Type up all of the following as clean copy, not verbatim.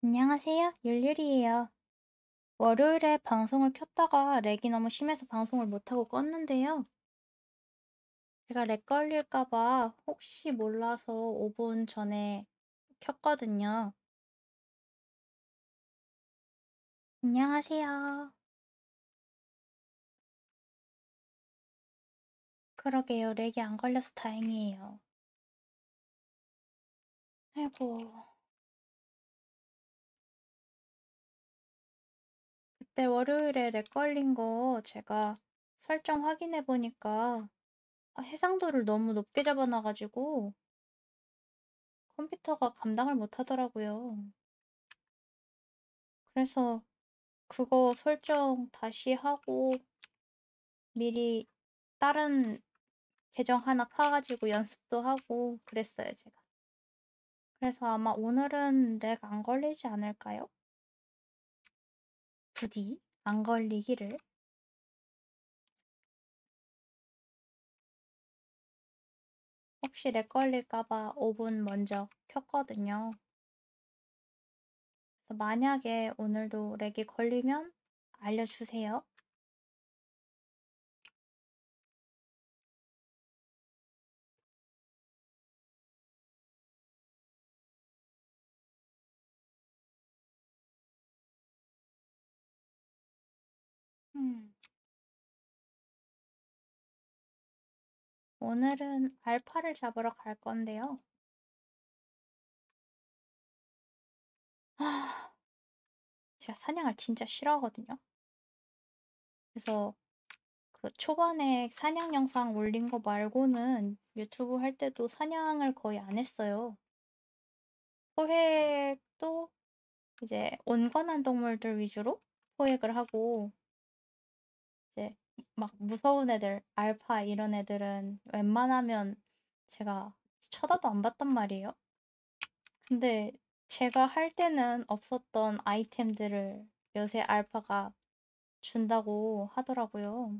안녕하세요. 율율이에요. 월요일에 방송을 켰다가 렉이 너무 심해서 방송을 못하고 껐는데요. 제가 렉 걸릴까 봐 혹시 몰라서 5분 전에 켰거든요. 안녕하세요. 그러게요. 렉이 안 걸려서 다행이에요. 아이고. 그때 월요일에 렉 걸린 거 제가 설정 확인해 보니까 해상도를 너무 높게 잡아놔가지고 컴퓨터가 감당을 못 하더라고요. 그래서 그거 설정 다시 하고 미리 다른 계정 하나 파 가지고 연습도 하고 그랬어요, 제가. 그래서 아마 오늘은 렉 안 걸리지 않을까요? 부디 안 걸리기를. 혹시 렉 걸릴까 봐 5분 먼저 켰거든요. 그래서 만약에 오늘도 렉이 걸리면 알려주세요. 음. 오늘은 알파를 잡으러 갈 건데요. 제가 사냥을 진짜 싫어하거든요. 그래서 그 초반에 사냥 영상 올린 거 말고는 유튜브 할 때도 사냥을 거의 안 했어요. 포획도 이제 온건한 동물들 위주로 포획을 하고 이제 막 무서운 애들, 알파 이런 애들은 웬만하면 제가 쳐다도 안 봤단 말이에요. 근데 제가 할 때는 없었던 아이템들을 요새 알파가 준다고 하더라고요.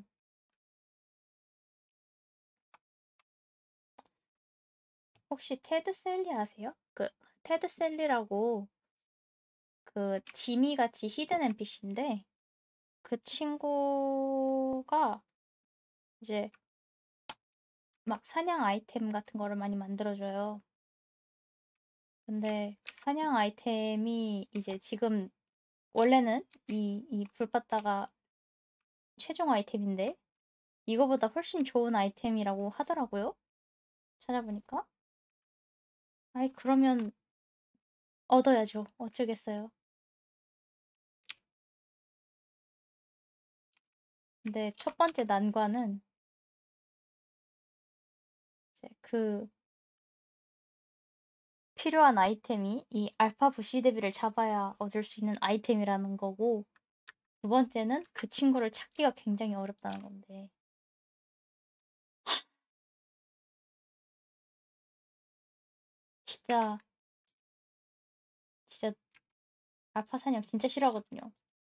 혹시 테드 셀리 아세요? 그 테드 셀리라고 그 지미 같이 히든 NPC인데 그 친구가 이제 막 사냥 아이템 같은 거를 많이 만들어줘요. 근데 그 사냥 아이템이 이제 지금 원래는 이 불바다가 최종 아이템인데 이거보다 훨씬 좋은 아이템이라고 하더라고요. 찾아보니까. 아이 그러면 얻어야죠. 어쩌겠어요. 근데 첫 번째 난관은 이제 그 필요한 아이템이 이 알파 부시데비를 잡아야 얻을 수 있는 아이템이라는 거고 두 번째는 그 친구를 찾기가 굉장히 어렵다는 건데 진짜 진짜 알파 사냥 진짜 싫어하거든요.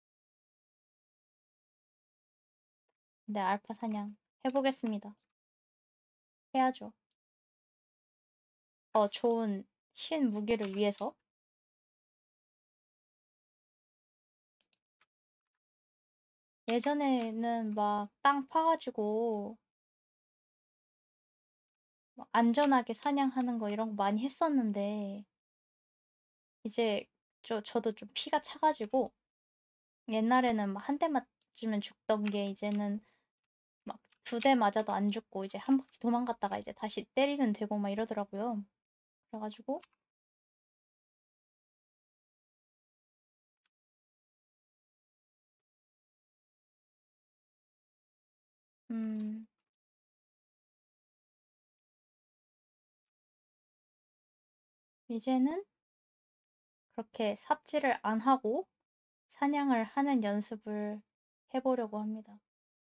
근데 알파 사냥 해보겠습니다. 해야죠. 좋은 신 무기를 위해서. 예전에는 막 땅 파가지고 막 안전하게 사냥하는 거 이런 거 많이 했었는데 이제 저도 좀 피가 차가지고 옛날에는 막 한 대 맞으면 죽던 게 이제는 막 두 대 맞아도 안 죽고 이제 한 바퀴 도망갔다가 이제 다시 때리면 되고 막 이러더라고요. 그래가지고 음 이제는 그렇게 삽질을 안 하고 사냥을 하는 연습을 해보려고 합니다.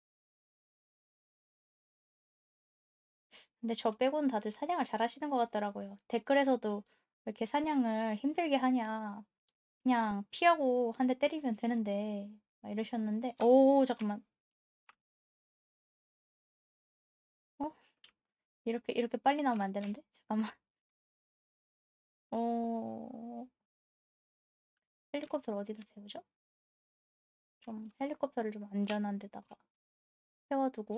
근데 저 빼고는 다들 사냥을 잘하시는 것 같더라고요. 댓글에서도 "왜 이렇게 사냥을 힘들게 하냐. 그냥 피하고 한 대 때리면 되는데." 막 이러셨는데 오 잠깐만. 어? 이렇게 빨리 나오면 안 되는데? 잠깐만. 어. 헬리콥터를 어디다 세우죠? 좀 헬리콥터를 좀 안전한 데다가 세워두고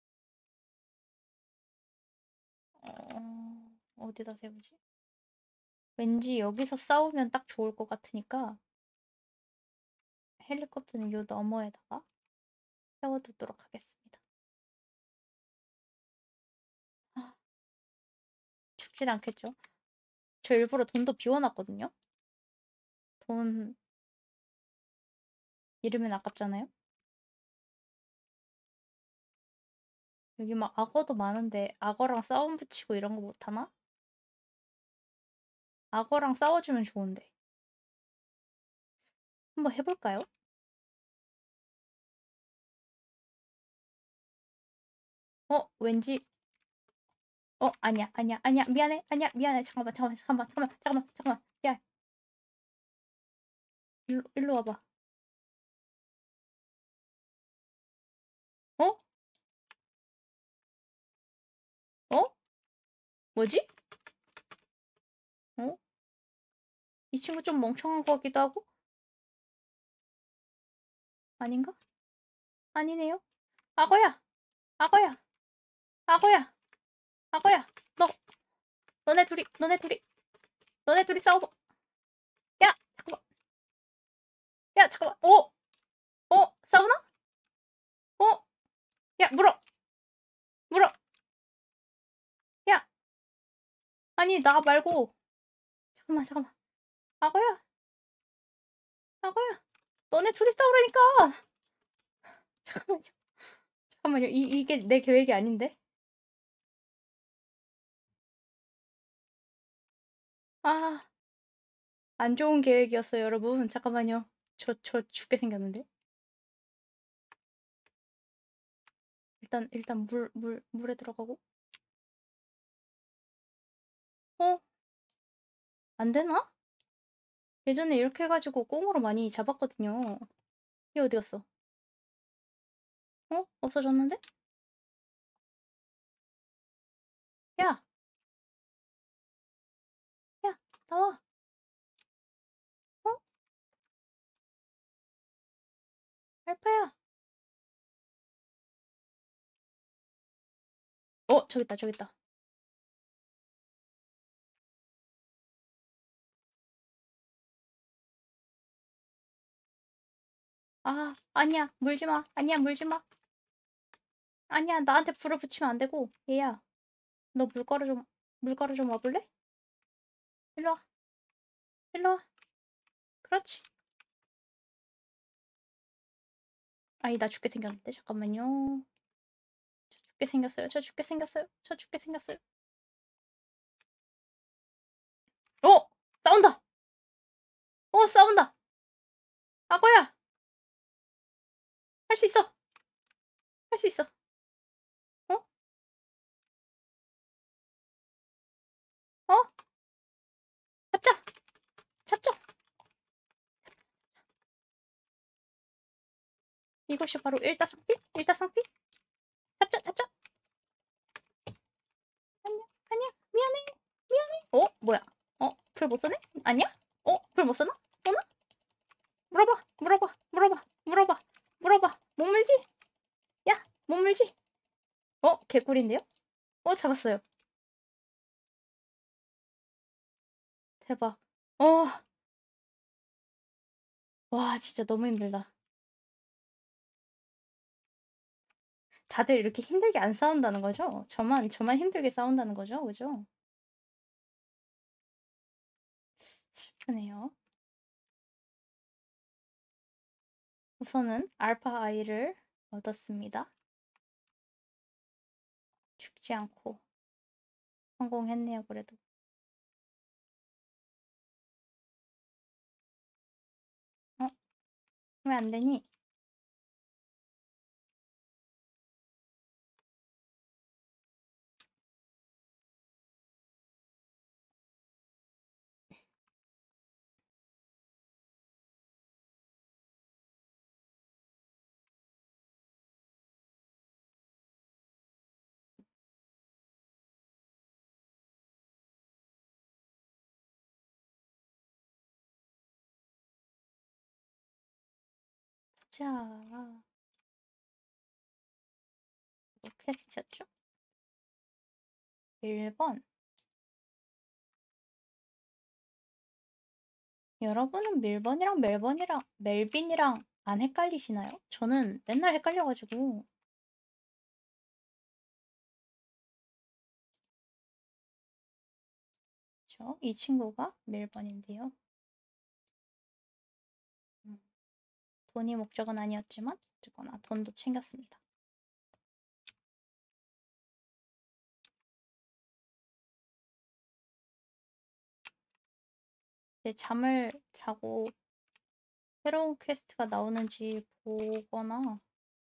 어디다 세우지? 왠지 여기서 싸우면 딱 좋을 것 같으니까 헬리콥터는 요 너머에다가 세워두도록 하겠습니다. 아, 죽진 않겠죠? 저 일부러 돈도 비워놨거든요? 돈 잃으면 아깝잖아요? 여기 막 악어도 많은데 악어랑 싸움 붙이고 이런 거 못하나? 악어랑 싸워주면 좋은데. 한번 해볼까요? 왠지 아니야 아니야 아니야 미안해 아니야 미안해 잠깐만 잠깐만 잠깐만 잠깐만 잠깐만 잠깐만 야 일로 와봐. 어? 어? 뭐지? 어? 이 친구 좀 멍청한 것 같기도 하고 아닌가? 아니네요. 악어야 악어야 악어야 악어야 너 너네 둘이 싸워봐. 야 잠깐만 야 잠깐만 싸우나? 어? 야 물어 야 아니 나 말고 잠깐만 악어야 악어야 너네 둘이 싸우라니까. 잠깐만요 이게 내 계획이 아닌데. 아 안 좋은 계획이었어요 여러분. 잠깐만요. 저 죽게 생겼는데. 일단 물에 들어가고. 어? 안 되나? 예전에 이렇게 해가지고 꽁으로 많이 잡았거든요. 얘 어디 갔어? 없어졌는데? 야! 야! 나와! 어? 알파야! 저기 있다. 아, 아니야. 물지 마. 아니야, 물지 마. 아니야, 나한테 불을 붙이면 안 되고. 얘야, 너 물가루 좀 와볼래? 일로 와. 일로 와. 그렇지. 아니, 나 죽게 생겼는데. 잠깐만요. 저 죽게 생겼어요. 어! 싸운다! 싸운다! 악어야! 할 수 있어! 할 수 있어! 어? 어? 잡자! 잡자! 이것이 바로 일타쌍피? 잡자! 아니야, 미안해. 뭐야? 불 못 쓰네? 아니야? 불 못 쓰나? 오나? 물어봐. 못 물지? 야, 못 물지? 개꿀인데요? 잡았어요. 대박. 와, 진짜 너무 힘들다. 다들 이렇게 힘들게 안 싸운다는 거죠? 저만 힘들게 싸운다는 거죠? 그죠? 슬프네요. 우선은 알파 아이를 얻었습니다. 죽지 않고 성공했네요, 그래도. 왜 안 되니? 보자. 뭐 퀘스트였죠? 1번. 여러분은 밀번이랑 멜빈이랑 안 헷갈리시나요? 저는 맨날 헷갈려가지고. 이 친구가 멜번인데요. 돈이 목적은 아니었지만 어쨌거나 돈도 챙겼습니다. 이제 잠을 자고 새로운 퀘스트가 나오는지 보거나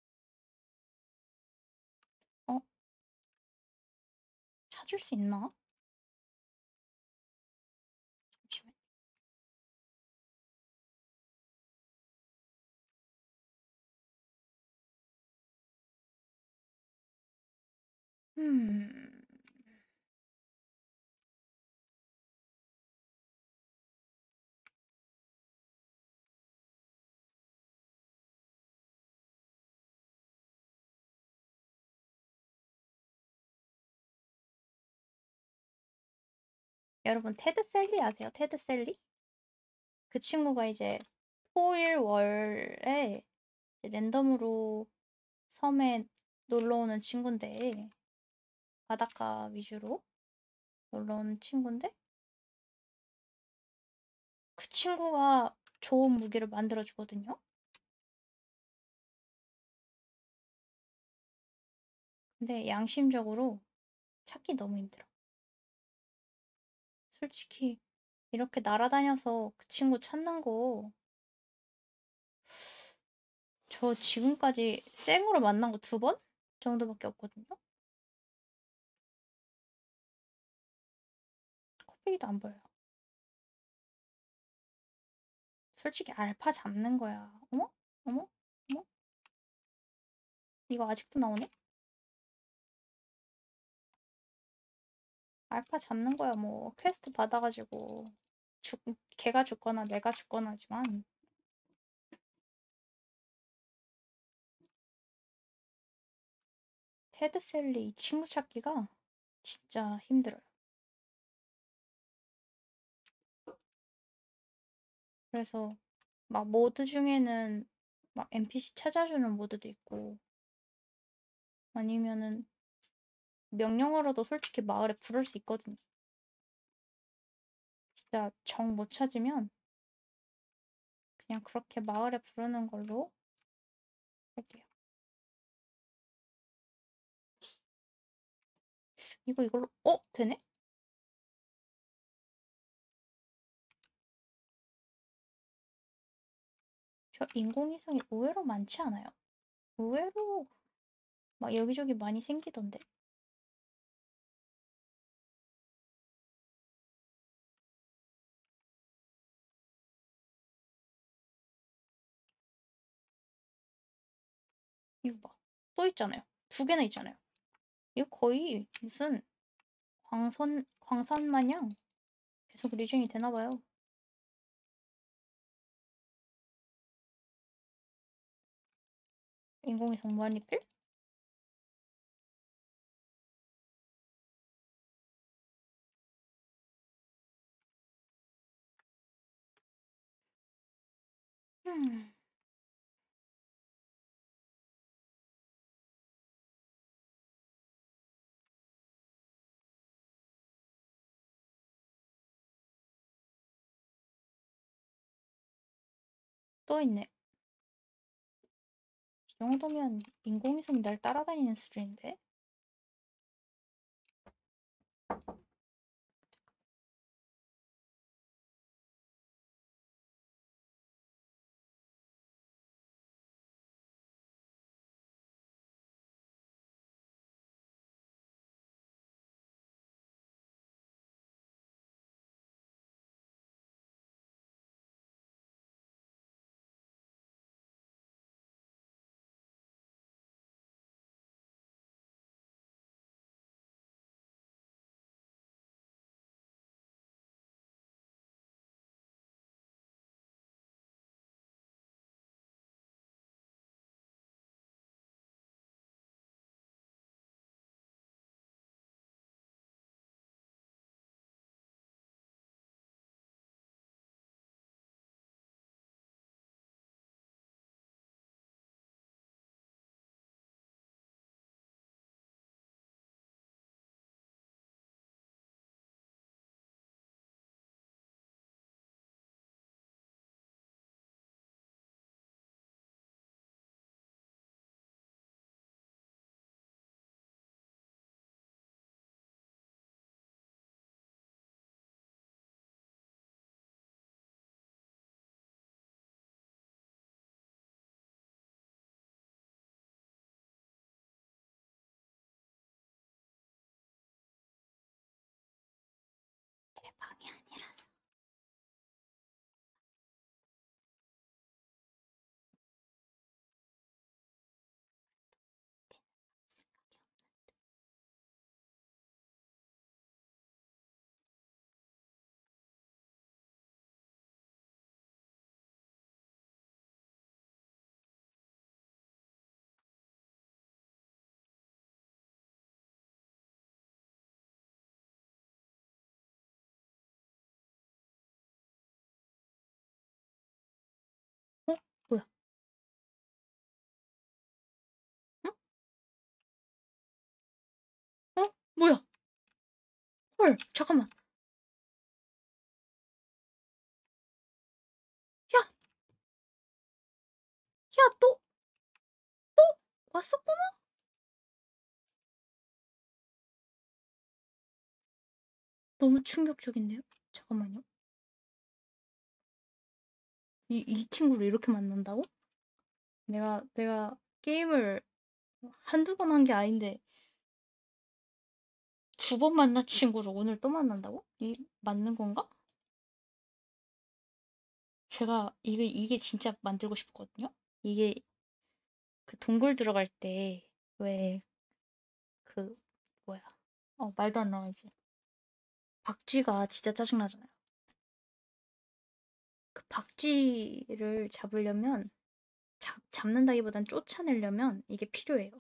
찾을 수 있나? 잠시만. 음... 여러분 테드 셀리 아세요? 테드 셀리? 그 친구가 이제 토일월에 랜덤으로 섬에 놀러오는 친구인데 바닷가 위주로 놀러오는 친구인데 그 친구가 좋은 무기를 만들어주거든요. 근데 양심적으로 찾기 너무 힘들어. 솔직히 이렇게 날아다녀서 그 친구 찾는 거 저 지금까지 생으로 만난 거 2번 정도밖에 없거든요. 코끼리도 안 보여요. 솔직히 알파 잡는 거야. 어머? 어머? 어머? 이거 아직도 나오네? 알파 잡는 거야. 뭐 퀘스트 받아가지고 걔가 죽거나 내가 죽거나 하지만 테드셀리 이 친구 찾기가 진짜 힘들어요. 그래서 막 모드 중에는 막 NPC 찾아주는 모드도 있고 아니면은 명령어로도 솔직히 마을에 부를 수 있거든요. 진짜 정 못 찾으면 그냥 그렇게 마을에 부르는 걸로 할게요. 이걸로 되네? 저 인공위성이 의외로 많지 않아요? 의외로 막 여기저기 많이 생기던데. 이거 봐. 또 있잖아요. 2개나 있잖아요. 이거 거의 무슨 광산 마냥 계속 리중이 되나 봐요. 인공위성 무한리필? 음. 또 있네. 이 정도면 인공위성이 날 따라다니는 수준인데? 제 방이 아니라서. 어? 뭐야? 응? 뭐야? 헐, 잠깐만. 야, 야, 또 왔었구나? 너무 충격적인데요? 잠깐만요. 이 친구를 이렇게 만난다고? 내가 게임을 한두 번 한 게 아닌데, 두 번 만난 친구를 오늘 또 만난다고? 맞는 건가? 제가 이게 진짜 만들고 싶거든요? 이게 그 동굴 들어갈 때, 왜, 그, 뭐야. 말도 안 나와야지. 박쥐가 진짜 짜증나잖아요. 그 박쥐를 잡으려면, 잡는다기보단 쫓아내려면 이게 필요해요.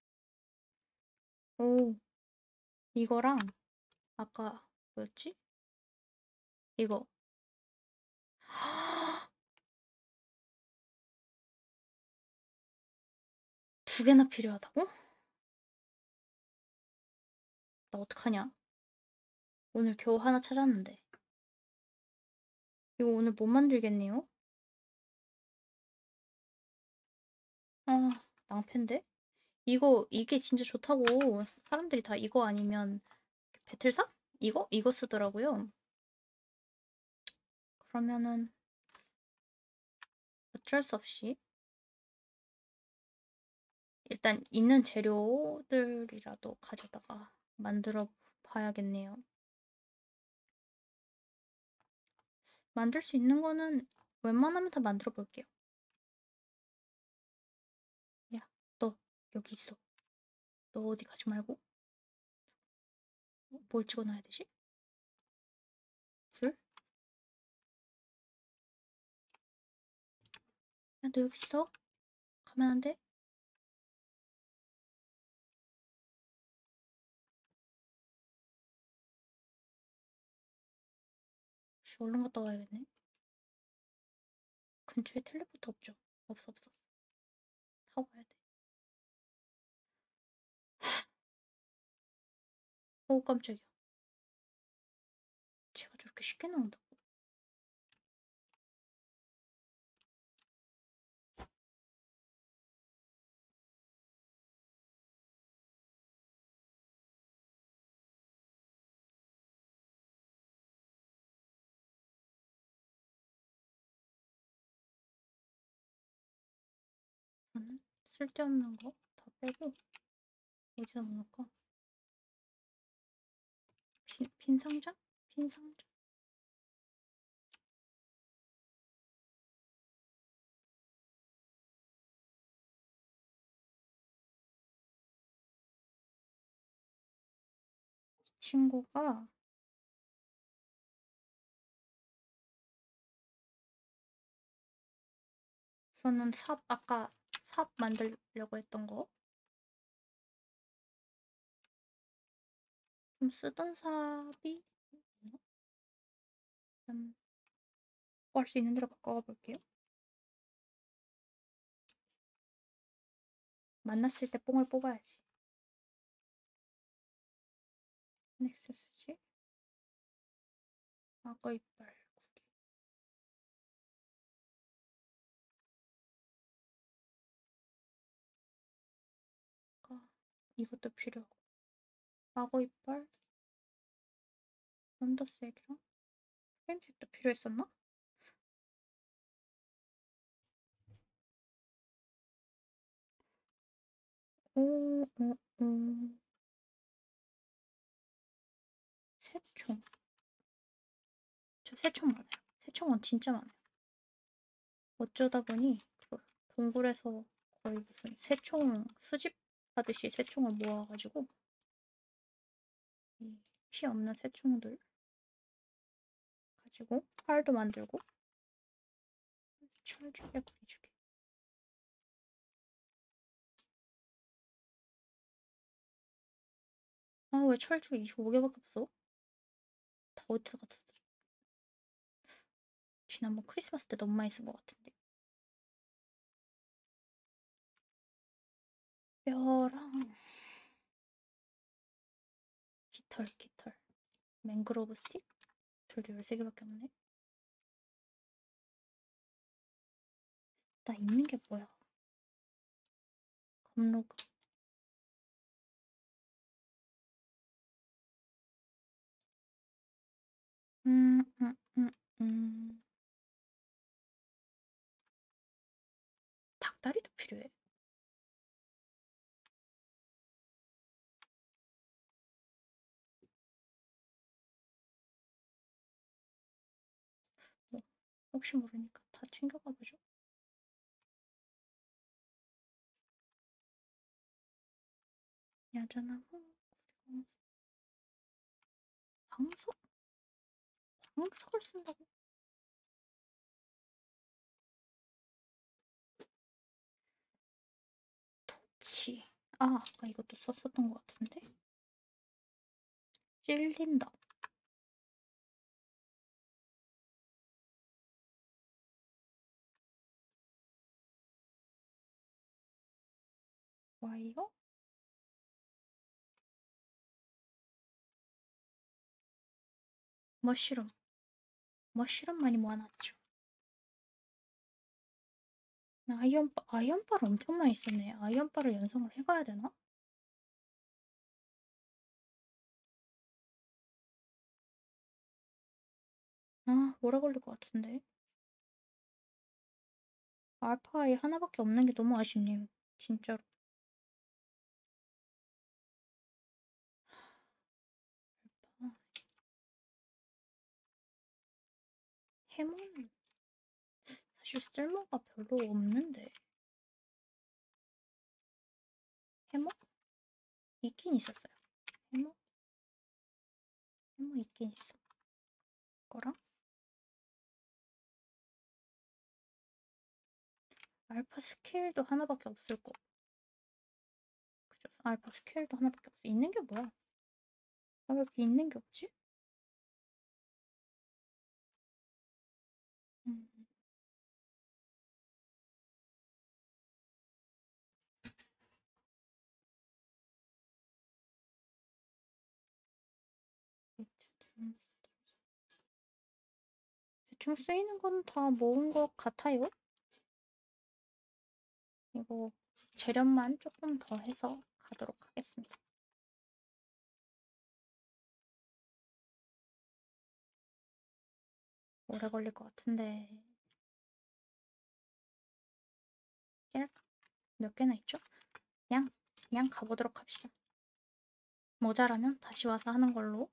오, 이거랑, 아까, 뭐였지? 이거. 두 개나 필요하다고? 나 어떡하냐? 오늘 겨우 하나 찾았는데. 이거 오늘 못 만들겠네요? 아, 낭패인데? 이게 진짜 좋다고 사람들이 다 이거 아니면 배틀사? 이거 쓰더라고요. 그러면은 어쩔 수 없이 일단 있는 재료들이라도 가져다가 만들어 봐야겠네요. 만들 수 있는 거는 웬만하면 다 만들어 볼게요. 야, 너 여기 있어. 너 어디 가지 말고. 뭘 찍어놔야 되지? 불? 야, 너 여기 있어. 가면 안 돼? 씨, 얼른 갔다 와야겠네. 근처에 텔레포트 없죠? 없어. 타고 가야 돼. 오, 깜짝이야. 제가 저렇게 쉽게 나온다고? 저는 쓸데없는 거 다 빼고 어디다 넣을까? 빈 상자? 빈 상자? 친구가 저는 아까 삽 만들려고 했던 거 좀 쓰던 삽이 일단 갖고 갈 수 있는 대로 갖고 가볼게요. 만났을 때 뽕을 뽑아야지. 넥스 수지, 악어 이빨, 구리가 이것도 필요하고 악어 이빨, 런더색이랑 프레임색도 필요했었나? 오, 새총. 저 새총 많아요. 새총은 진짜 많아요. 어쩌다 보니 그 동굴에서 거의 무슨 새총 수집하듯이 새총을 모아가지고 이 피 없는 새총들 가지고 활도 만들고 철쭉에 구리주게. 아, 왜 철쭉이 25개밖에 없어? 다 어디다 갖다 줘? 지난번 크리스마스 때 너무 많이 쓴 것 같은데. 뼈랑 깃털. 맹그로브 스틱? 깃털도 13개밖에 없네. 나 있는 게 뭐야? 검로그. 음, 음, 음, 음. 닭다리도 필요해. 뭐, 혹시 모르니까 다 챙겨가 보죠. 야자나무, 그리고 황석? 황석을 쓴다고? 치. 아, 아까 이것도 썼었던 것 같은데? 찔린다. 와이어? 머쉬룸. 머쉬룸 많이 모아놨죠. 아이언바를 엄청 많이 쓰네. 아이언바를 연성을 해가야 되나? 아, 오래 걸릴 것 같은데. 알파이 하나밖에 없는 게 너무 아쉽네요. 진짜로. 아, 해몬 사실 쓸모가 별로 없는데. 해머? 있긴 있었어요. 해머? 해머 있긴 있어. 거랑 알파 스케일도 하나밖에 없을 거. 그죠? 알파 스케일도 하나밖에 없어. 있는 게 뭐야? 아, 왜 이렇게 있는 게 없지? 음, 대충 쓰이는 건 다 모은 것 같아요. 이거 재련만 조금 더 해서 가도록 하겠습니다. 오래 걸릴 것 같은데. 짤까? 몇 개나 있죠? 그냥 가보도록 합시다. 모자라면 다시 와서 하는 걸로.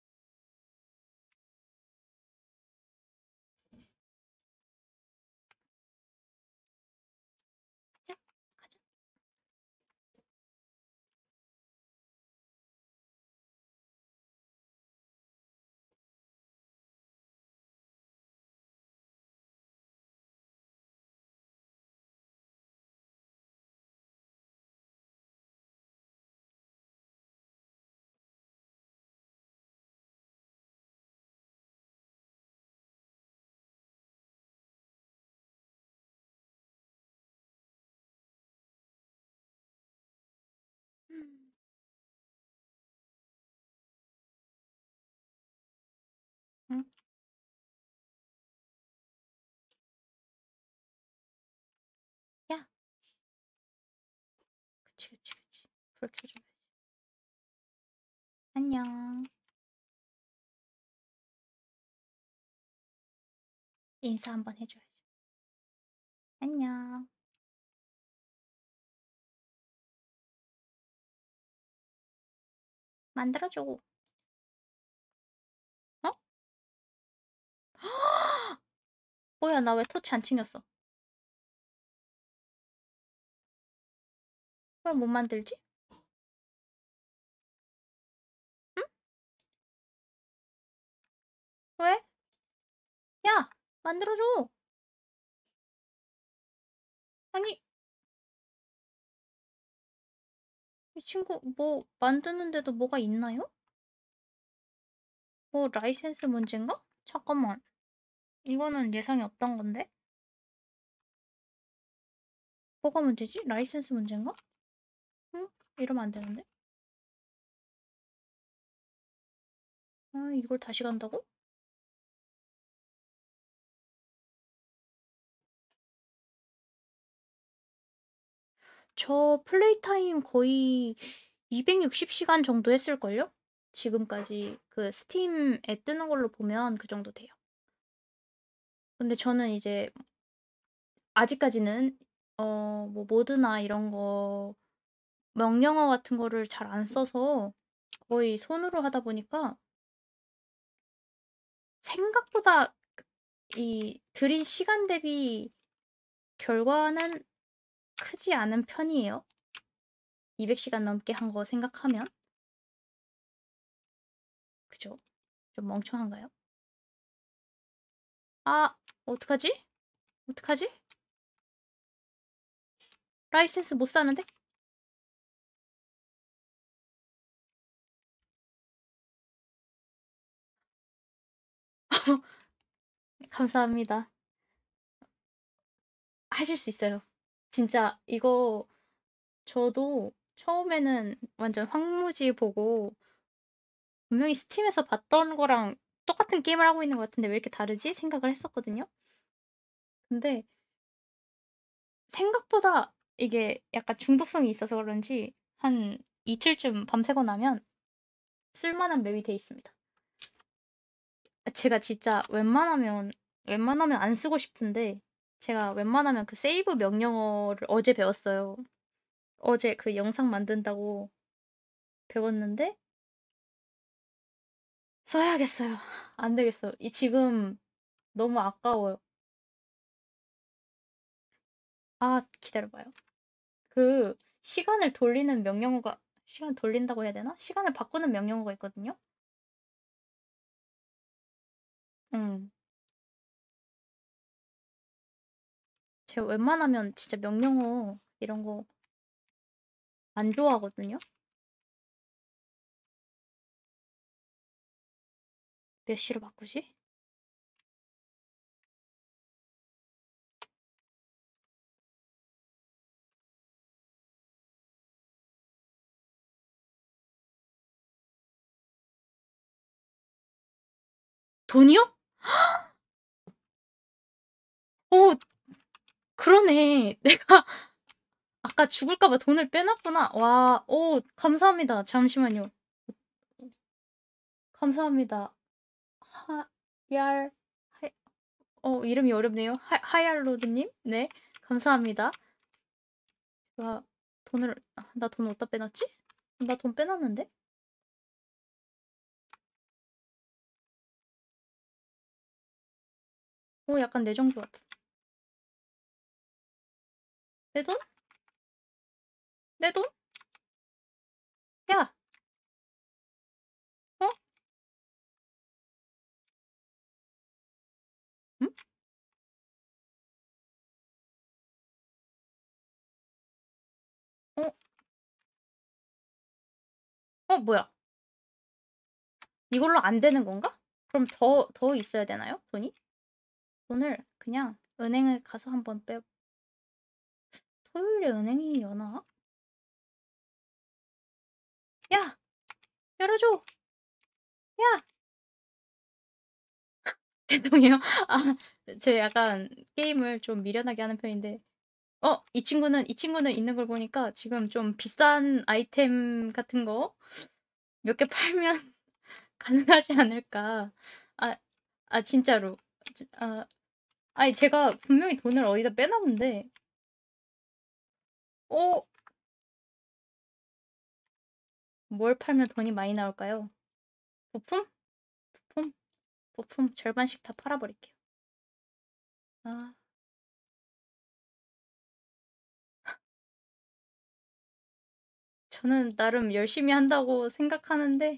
자, 가자. 음, 응? 야! 그치. 불 켜줘야지. 안녕. 인사 한번 해줘야지. 안녕. 만들어줘. 어? 뭐야, 나 왜 토치 안 챙겼어? 왜 못 만들지? 응? 왜? 야! 만들어줘! 아니, 이 친구 뭐 만드는데도 뭐가 있나요? 뭐 라이센스 문제인가? 잠깐만. 이거는 예상이 없던 건데? 뭐가 문제지? 라이센스 문제인가? 응? 이러면 안 되는데? 아, 이걸 다시 간다고? 저 플레이 타임 거의 260시간 정도 했을걸요? 지금까지 그 스팀에 뜨는 걸로 보면 그 정도 돼요. 근데 저는 이제 아직까지는 뭐 모드나 이런 거 명령어 같은 거를 잘 안 써서 거의 손으로 하다 보니까 생각보다 이 들인 시간 대비 결과는 크지 않은 편이에요. 200시간 넘게 한 거 생각하면. 그죠? 좀 멍청한가요? 아, 어떡하지? 어떡하지? 라이센스 못 사는데? 감사합니다. 하실 수 있어요. 진짜 이거 저도 처음에는 완전 황무지 보고 분명히 스팀에서 봤던 거랑 똑같은 게임을 하고 있는 것 같은데 왜 이렇게 다르지? 생각을 했었거든요. 근데 생각보다 이게 약간 중독성이 있어서 그런지 한 이틀쯤 밤새고 나면 쓸만한 맵이 돼 있습니다. 제가 진짜 웬만하면 안 쓰고 싶은데 제가 웬만하면 그 세이브 명령어를 어제 배웠어요. 어제 그 영상 만든다고 배웠는데 써야겠어요. 안 되겠어요. 이 지금 너무 아까워요. 아, 기다려봐요. 그 시간을 돌리는 명령어가 시간 돌린다고 해야 되나? 시간을 바꾸는 명령어가 있거든요. 음. 제가 웬만하면 진짜 명령어 이런 거 안 좋아하거든요. 몇 시로 바꾸지? 돈이요? 어, 그러네. 내가 아까 죽을까 봐 돈을 빼놨구나. 와, 오, 감사합니다. 잠시만요. 감사합니다. 하얄, 하, 이름이 어렵네요. 하얄로드님? 네, 감사합니다. 와, 나 돈 어디다 빼놨지? 나 돈 빼놨는데? 약간 내정주 같아. 내 돈? 내 돈? 야, 어? 응? 어? 뭐야? 이걸로 안 되는 건가? 그럼 더 있어야 되나요? 돈이? 돈을 그냥 은행을 가서 한번 토요일에 은행이 여나? 야! 열어줘! 야! 죄송해요. 아, 제 약간 게임을 좀 미련하게 하는 편인데, 이 친구는 있는 걸 보니까 지금 좀 비싼 아이템 같은 거 몇 개 팔면 가능하지 않을까. 아, 진짜로. 아니, 제가 분명히 돈을 어디다 빼놨는데, 어, 뭘 팔면 돈이 많이 나올까요? 부품? 부품? 부품 절반씩 다 팔아버릴게요. 아. 저는 나름 열심히 한다고 생각하는데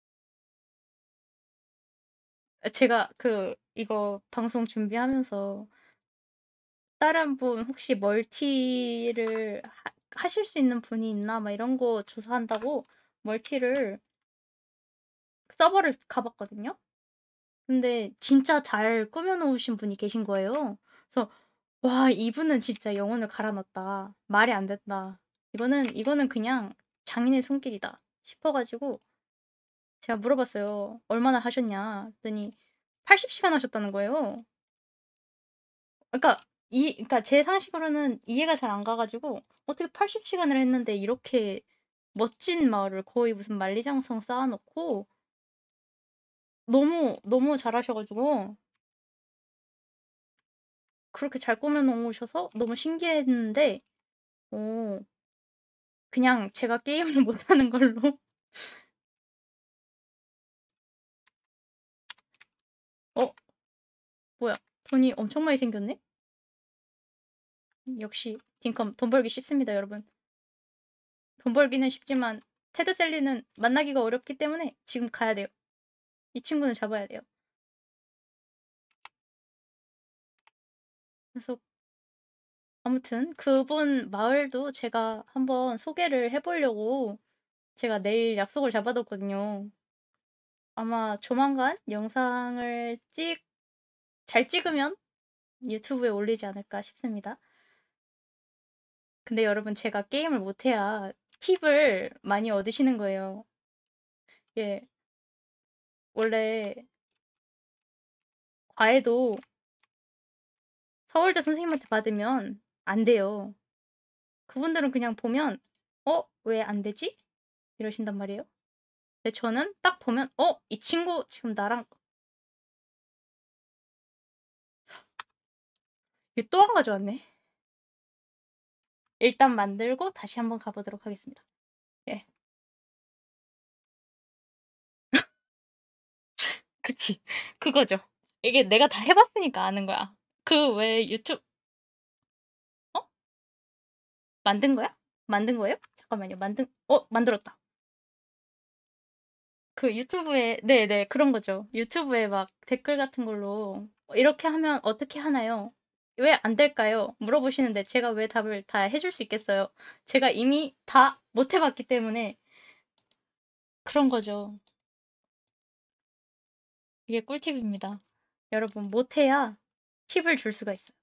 제가 이거 방송 준비하면서 다른 분 혹시 멀티를 하실 수 있는 분이 있나 막 이런 거 조사한다고 멀티를 서버를 가봤거든요. 근데 진짜 잘 꾸며 놓으신 분이 계신 거예요. 그래서 와, 이분은 진짜 영혼을 갈아 넣었다. 말이 안 된다. 이거는 그냥 장인의 손길이다 싶어가지고 제가 물어봤어요. 얼마나 하셨냐? 그랬더니 80시간 하셨다는 거예요. 그러니까 그러니까 제 상식으로는 이해가 잘 안 가가지고 어떻게 80시간을 했는데 이렇게 멋진 마을을 거의 무슨 만리장성 쌓아놓고 너무 잘하셔가지고 그렇게 잘 꾸며 놓으셔서 너무 신기했는데 어, 그냥 제가 게임을 못하는 걸로 어, 뭐야, 돈이 엄청 많이 생겼네? 역시 딩컴 돈 벌기 쉽습니다, 여러분. 돈 벌기는 쉽지만 테드 셀리는 만나기가 어렵기 때문에 지금 가야 돼요. 이 친구는 잡아야 돼요. 그래서 아무튼 그분 마을도 제가 한번 소개를 해보려고 제가 내일 약속을 잡아뒀거든요. 아마 조만간 영상을 잘 찍으면 유튜브에 올리지 않을까 싶습니다. 근데 여러분, 제가 게임을 못해야 팁을 많이 얻으시는 거예요. 예, 원래 과외도 서울대 선생님한테 받으면 안 돼요. 그분들은 그냥 보면 왜 안 되지? 이러신단 말이에요. 근데 저는 딱 보면 이 친구 지금 나랑 이거 또 안 가져왔네. 일단 만들고 다시 한번 가보도록 하겠습니다. 예. 그치. 그거죠. 이게 내가 다 해봤으니까 아는 거야. 그 왜 유튜브, 어? 만든 거야? 만든 거예요? 잠깐만요. 만들었다. 그 유튜브에, 네네, 그런 거죠. 유튜브에 막 댓글 같은 걸로 이렇게 하면 어떻게 하나요? 왜 안 될까요? 물어보시는데 제가 왜 답을 다 해줄 수 있겠어요? 제가 이미 다 못 해봤기 때문에 그런 거죠. 이게 꿀팁입니다. 여러분, 못해야 팁을 줄 수가 있어요.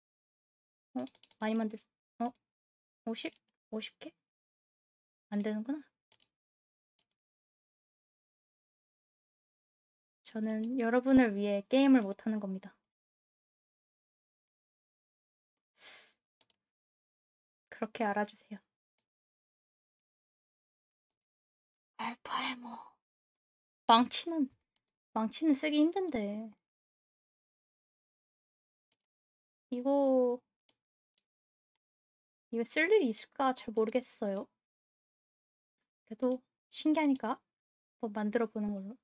많이 어? 50? 50개? 안 되는구나. 저는 여러분을 위해 게임을 못하는 겁니다. 그렇게 알아주세요. 알파에 뭐 망치는 쓰기 힘든데 이거 쓸 일이 있을까 잘 모르겠어요. 그래도 신기하니까 한번 만들어 보는 걸로.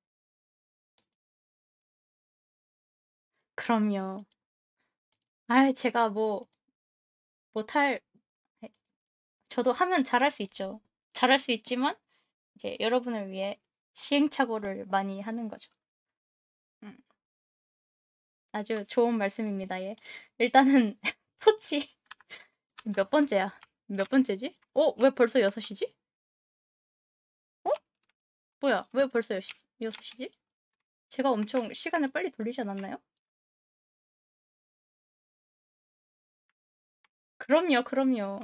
그럼요. 제가 뭐 못할 저도 하면 잘할 수 있죠. 잘할 수 있지만 이제 여러분을 위해 시행착오를 많이 하는 거죠. 음, 아주 좋은 말씀입니다. 예. 일단은 토치 몇 번째야? 몇 번째지? 왜 벌써 6시지? 뭐야? 왜 벌써 6시지? 제가 엄청 시간을 빨리 돌리지 않았나요? 그럼요.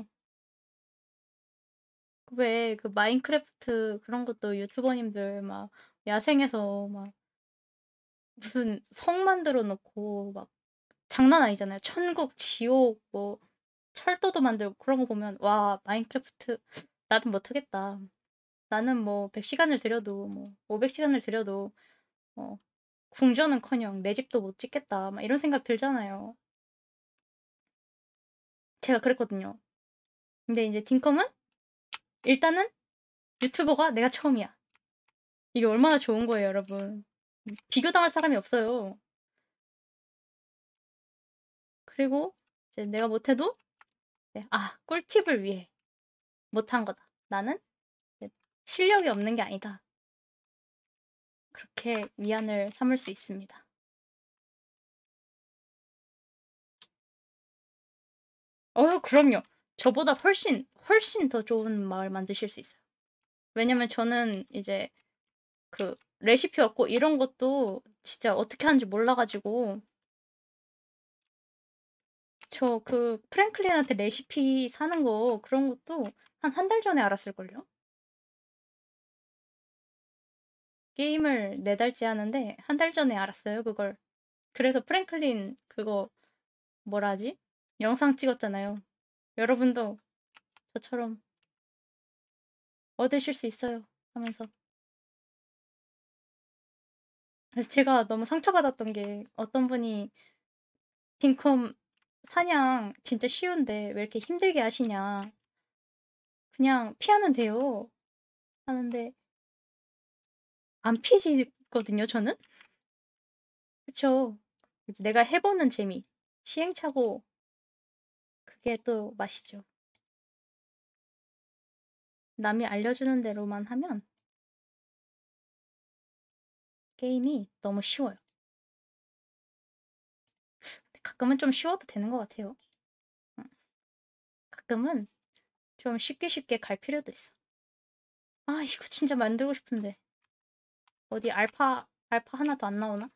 왜 그 마인크래프트 그런 것도 유튜버님들 막 야생에서 막 무슨 성 만들어 놓고 막 장난 아니잖아요. 천국, 지옥, 뭐 철도도 만들고 그런 거 보면 와, 마인크래프트 나도 못하겠다. 나는 뭐 100시간을 들여도 뭐 500시간을 들여도 어, 궁전은커녕 내 집도 못 짓겠다. 막 이런 생각 들잖아요. 제가 그랬거든요. 근데 이제 딩컴은 일단은 유튜버가 내가 처음이야. 이게 얼마나 좋은 거예요, 여러분. 비교당할 사람이 없어요. 그리고 이제 내가 못해도 꿀팁을 위해 못한 거다. 나는 이제 실력이 없는 게 아니다. 그렇게 위안을 삼을 수 있습니다. 그럼요. 저보다 훨씬 더 좋은 마을 만드실 수 있어요. 왜냐면 저는 이제 그 레시피 얻고 이런 것도 진짜 어떻게 하는지 몰라가지고 저 그 프랭클린한테 레시피 사는 거 그런 것도 한 달 전에 알았을걸요? 게임을 4달째 하는데 한 달 전에 알았어요, 그걸. 그래서 프랭클린 그거 뭐라 하지? 영상 찍었잖아요. 여러분도 저처럼 얻으실 수 있어요 하면서. 그래서 제가 너무 상처받았던 게 어떤 분이 딩콤 사냥 진짜 쉬운데 왜 이렇게 힘들게 하시냐. 그냥 피하면 돼요. 하는데 안 피지거든요, 저는? 그쵸. 이제 내가 해보는 재미. 시행착오. 그게 또 맛이죠. 남이 알려주는 대로만 하면 게임이 너무 쉬워요. 가끔은 좀 쉬워도 되는 것 같아요. 가끔은 좀 쉽게 갈 필요도 있어. 이거 진짜 만들고 싶은데. 어디 알파 하나도 안 나오나?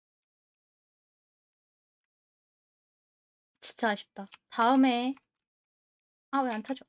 진짜 아쉽다. 다음에 왜 안 타죠?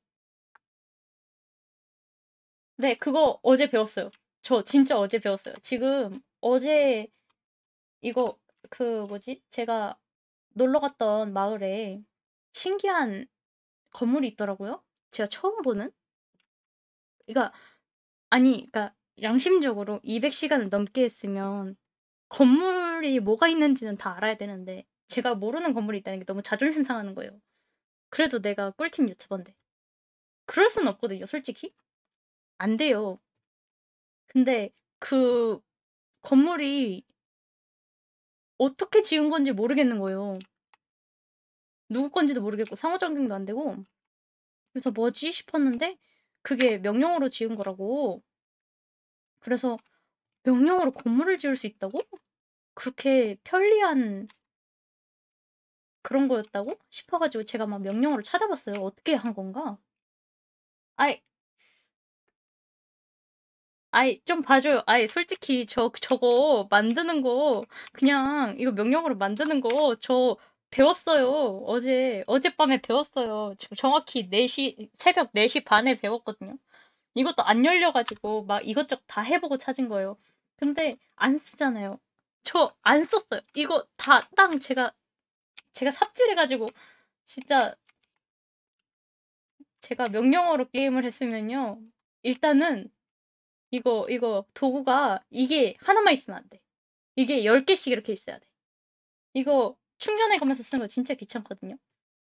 네, 그거 어제 배웠어요. 저 진짜 어제 배웠어요. 지금 어제 이거 그 뭐지? 제가 놀러 갔던 마을에 신기한 건물이 있더라고요. 제가 처음 보는? 그러니까 그러니까 양심적으로 200시간을 넘게 했으면 건물이 뭐가 있는지는 다 알아야 되는데 제가 모르는 건물이 있다는 게 너무 자존심 상하는 거예요. 그래도 내가 꿀팁 유튜버인데. 그럴 순 없거든요, 솔직히. 안 돼요. 근데 그 건물이 어떻게 지은 건지 모르겠는 거예요. 누구 건지도 모르겠고 상호작용도 안 되고. 그래서 뭐지 싶었는데 그게 명령어로 지은 거라고. 그래서 명령어로 건물을 지을 수 있다고? 그렇게 편리한 그런 거였다고 싶어가지고 제가 막 명령어를 찾아봤어요. 어떻게 한 건가? 아이, 좀 봐줘요. 솔직히 저거 만드는 거 그냥 이거 명령어로 만드는 거 저 배웠어요. 어젯밤에 배웠어요. 정확히 4시, 새벽 4시 반에 배웠거든요. 이것도 안 열려가지고 막 이것저것 다 해보고 찾은 거예요. 근데 안 쓰잖아요. 저 안 썼어요. 이거 다 땅 제가 삽질해가지고 진짜 제가 명령어로 게임을 했으면요. 일단은 이거 도구가 이게 하나만 있으면 안 돼. 이게 10개씩 이렇게 있어야 돼. 이거 충전해 가면서 쓰는 거 진짜 귀찮거든요.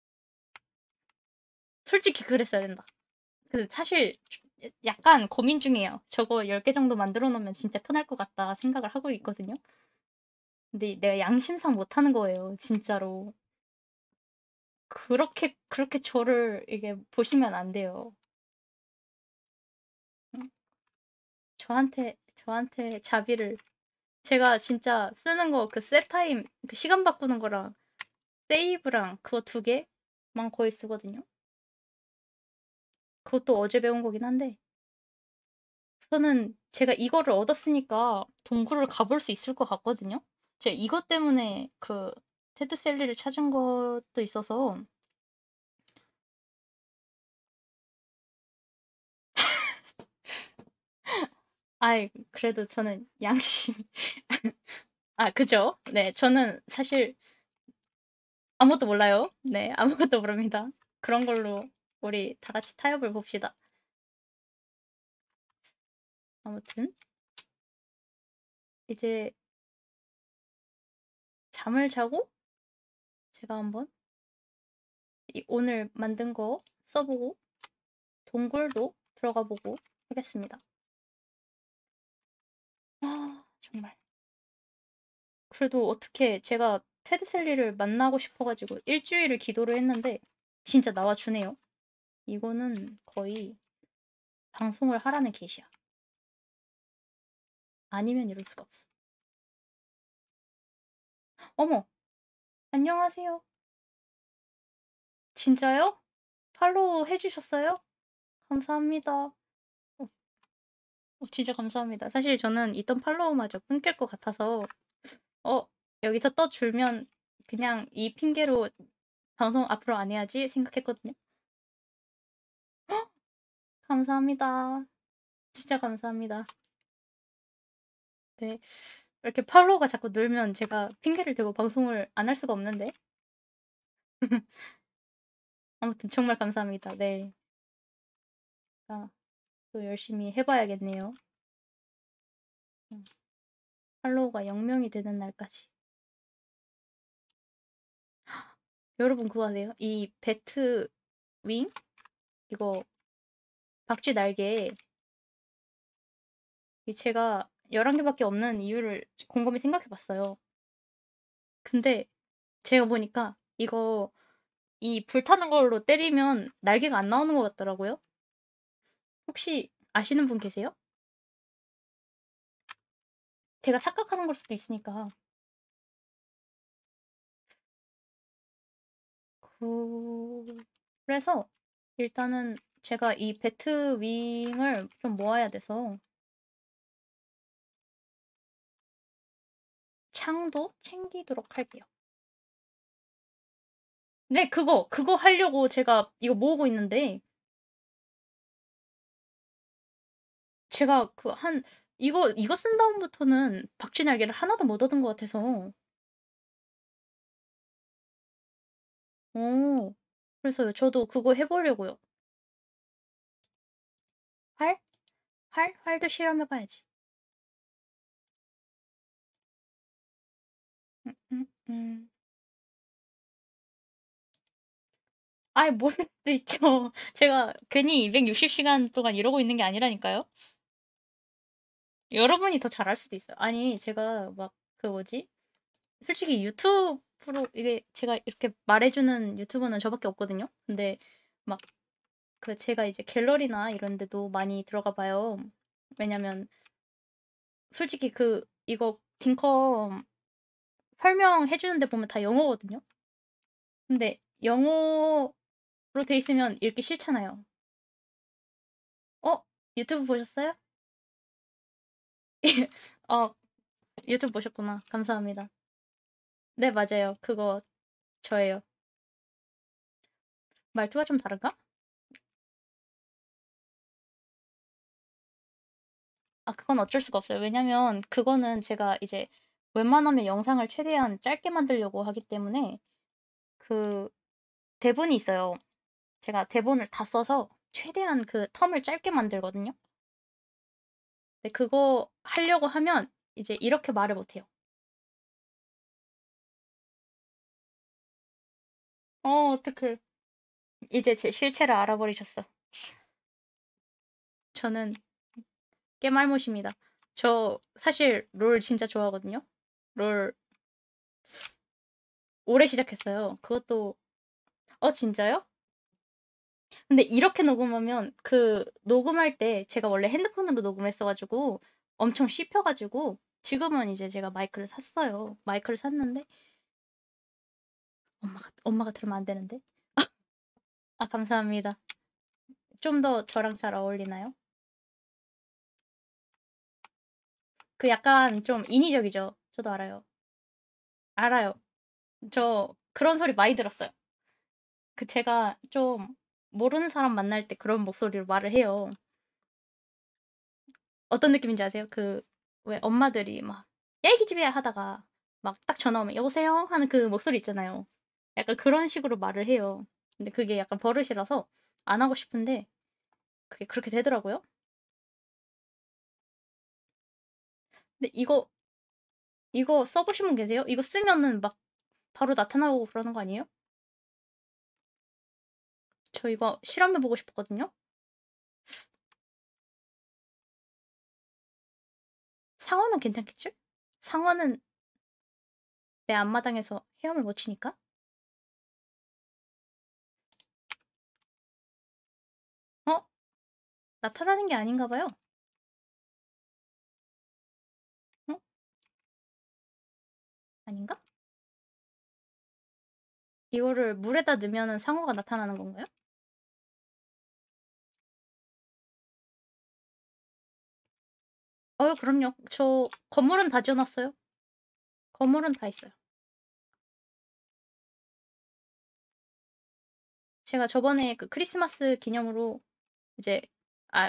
솔직히 그랬어야 된다. 근데 사실 약간 고민 중이에요. 저거 10개 정도 만들어 놓으면 진짜 편할 것 같다 생각을 하고 있거든요. 근데 내가 양심상 못하는 거예요. 진짜로. 그렇게 저를 이게 보시면 안 돼요. 응? 저한테 자비를 제가 진짜 쓰는 거 그 셋타임 그 시간 바꾸는 거랑 세이브랑 그거 2개만 거의 쓰거든요. 그것도 어제 배운 거긴 한데 우선은 제가 이거를 얻었으니까 동굴을 가볼 수 있을 것 같거든요. 제가 이것 때문에 그 테드 셀리를 찾은 것도 있어서 그래도 저는 양심 그죠? 네, 저는 사실 아무것도 몰라요. 네, 아무것도 모릅니다. 그런 걸로 우리 다 같이 타협을 봅시다. 아무튼 이제 잠을 자고 제가 한번 오늘 만든 거 써보고 동굴도 들어가 보고 하겠습니다. 정말. 그래도 어떻게 제가 테드 셀리를 만나고 싶어가지고 일주일을 기도를 했는데 진짜 나와주네요. 이거는 거의 방송을 하라는 계시야. 아니면 이럴 수가 없어. 어머, 안녕하세요. 진짜요? 팔로우 해주셨어요? 감사합니다. 진짜 감사합니다. 사실 저는 있던 팔로우마저 끊길 것 같아서 어, 여기서 떠줄면 그냥 이 핑계로 방송 앞으로 안 해야지 생각했거든요. 감사합니다. 진짜 감사합니다. 네. 이렇게 팔로우가 자꾸 늘면 제가 핑계를 대고 방송을 안 할 수가 없는데. 아무튼 정말 감사합니다. 네. 아, 또 열심히 해봐야겠네요. 팔로우가 0명이 되는 날까지. 여러분 그거 아세요? 이 배트 윙? 이거 박쥐 날개 제가 11개밖에 없는 이유를 곰곰이 생각해 봤어요. 근데 제가 보니까 이거 이 불타는 걸로 때리면 날개가 안 나오는 것 같더라고요. 혹시 아시는 분 계세요? 제가 착각하는 걸 수도 있으니까. 그래서 일단은 제가 이 배트 윙을 좀 모아야 돼서 창도 챙기도록 할게요. 네, 그거 하려고 제가 이거 모으고 있는데 제가 이거 쓴 다음부터는 박쥐 날개를 하나도 못 얻은 것 같아서 그래서요. 저도 그거 해보려고요. 활? 활도 실험해봐야지. 음, 음. 아이, 모를 수도 있죠. 제가 괜히 260시간 동안 이러고 있는 게 아니라니까요. 여러분이 더 잘할 수도 있어요. 아니, 제가 막, 뭐지? 솔직히 유튜브로, 이게 제가 이렇게 말해주는 유튜버는 저밖에 없거든요. 근데 막, 제가 이제 갤러리나 이런 데도 많이 들어가 봐요. 왜냐면, 솔직히 이거 딩컴 설명해주는 데 보면 다 영어거든요. 근데 영어로 돼 있으면 읽기 싫잖아요. 유튜브 보셨어요? 어, 유튜브 보셨구나. 감사합니다. 네, 맞아요. 그거 저예요. 말투가 좀 다른가? 그건 어쩔 수가 없어요. 왜냐면 그거는 제가 이제 웬만하면 영상을 최대한 짧게 만들려고 하기 때문에 그 대본이 있어요. 제가 대본을 다 써서 최대한 그 텀을 짧게 만들거든요. 근데 그거 하려고 하면 이제 이렇게 말을 못해요. 어떡해. 이제 제 실체를 알아버리셨어. 저는 깨말못입니다. 저 사실 롤 진짜 좋아하거든요. 롤 올해 시작했어요. 그것도 진짜요? 근데 이렇게 녹음하면 녹음할 때 제가 원래 핸드폰으로 녹음했어 가지고 엄청 씹혀 가지고 지금은 이제 제가 마이크를 샀어요. 마이크를 샀는데 엄마가 들으면 안 되는데. 감사합니다. 좀 더 저랑 잘 어울리나요? 약간 좀 인위적이죠. 저도 알아요. 알아요. 저 그런 소리 많이 들었어요. 제가 좀 모르는 사람 만날 때 그런 목소리로 말을 해요. 어떤 느낌인지 아세요? 왜 엄마들이 막 "야 이 기집애야." 하다가 막 딱 전화 오면 "여보세요?" 하는 그 목소리 있잖아요. 약간 그런 식으로 말을 해요. 근데 그게 약간 버릇이라서 안 하고 싶은데 그게 그렇게 되더라고요. 근데 이거 써 보신 분 계세요? 이거 쓰면은 막 바로 나타나고 그러는 거 아니에요? 저 이거 실험해 보고 싶었거든요. 상어는 괜찮겠지? 상어는 내 앞마당에서 헤엄을 못 치니까? 어? 나타나는 게 아닌가 봐요. 어? 아닌가? 이거를 물에다 넣으면 상어가 나타나는 건가요? 그럼요. 저 건물은 다 지어놨어요. 건물은 다 있어요. 제가 저번에 그 크리스마스 기념으로 이제 아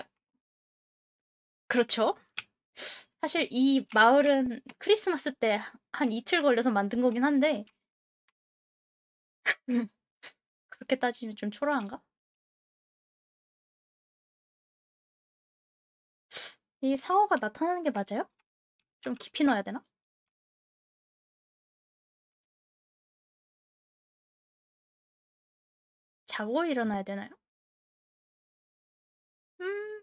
그렇죠. 사실 이 마을은 크리스마스 때 한 이틀 걸려서 만든 거긴 한데 그렇게 따지면 좀 초라한가? 이 상어가 나타나는 게 맞아요? 좀 깊이 넣어야 되나? 자고 일어나야 되나요? 음,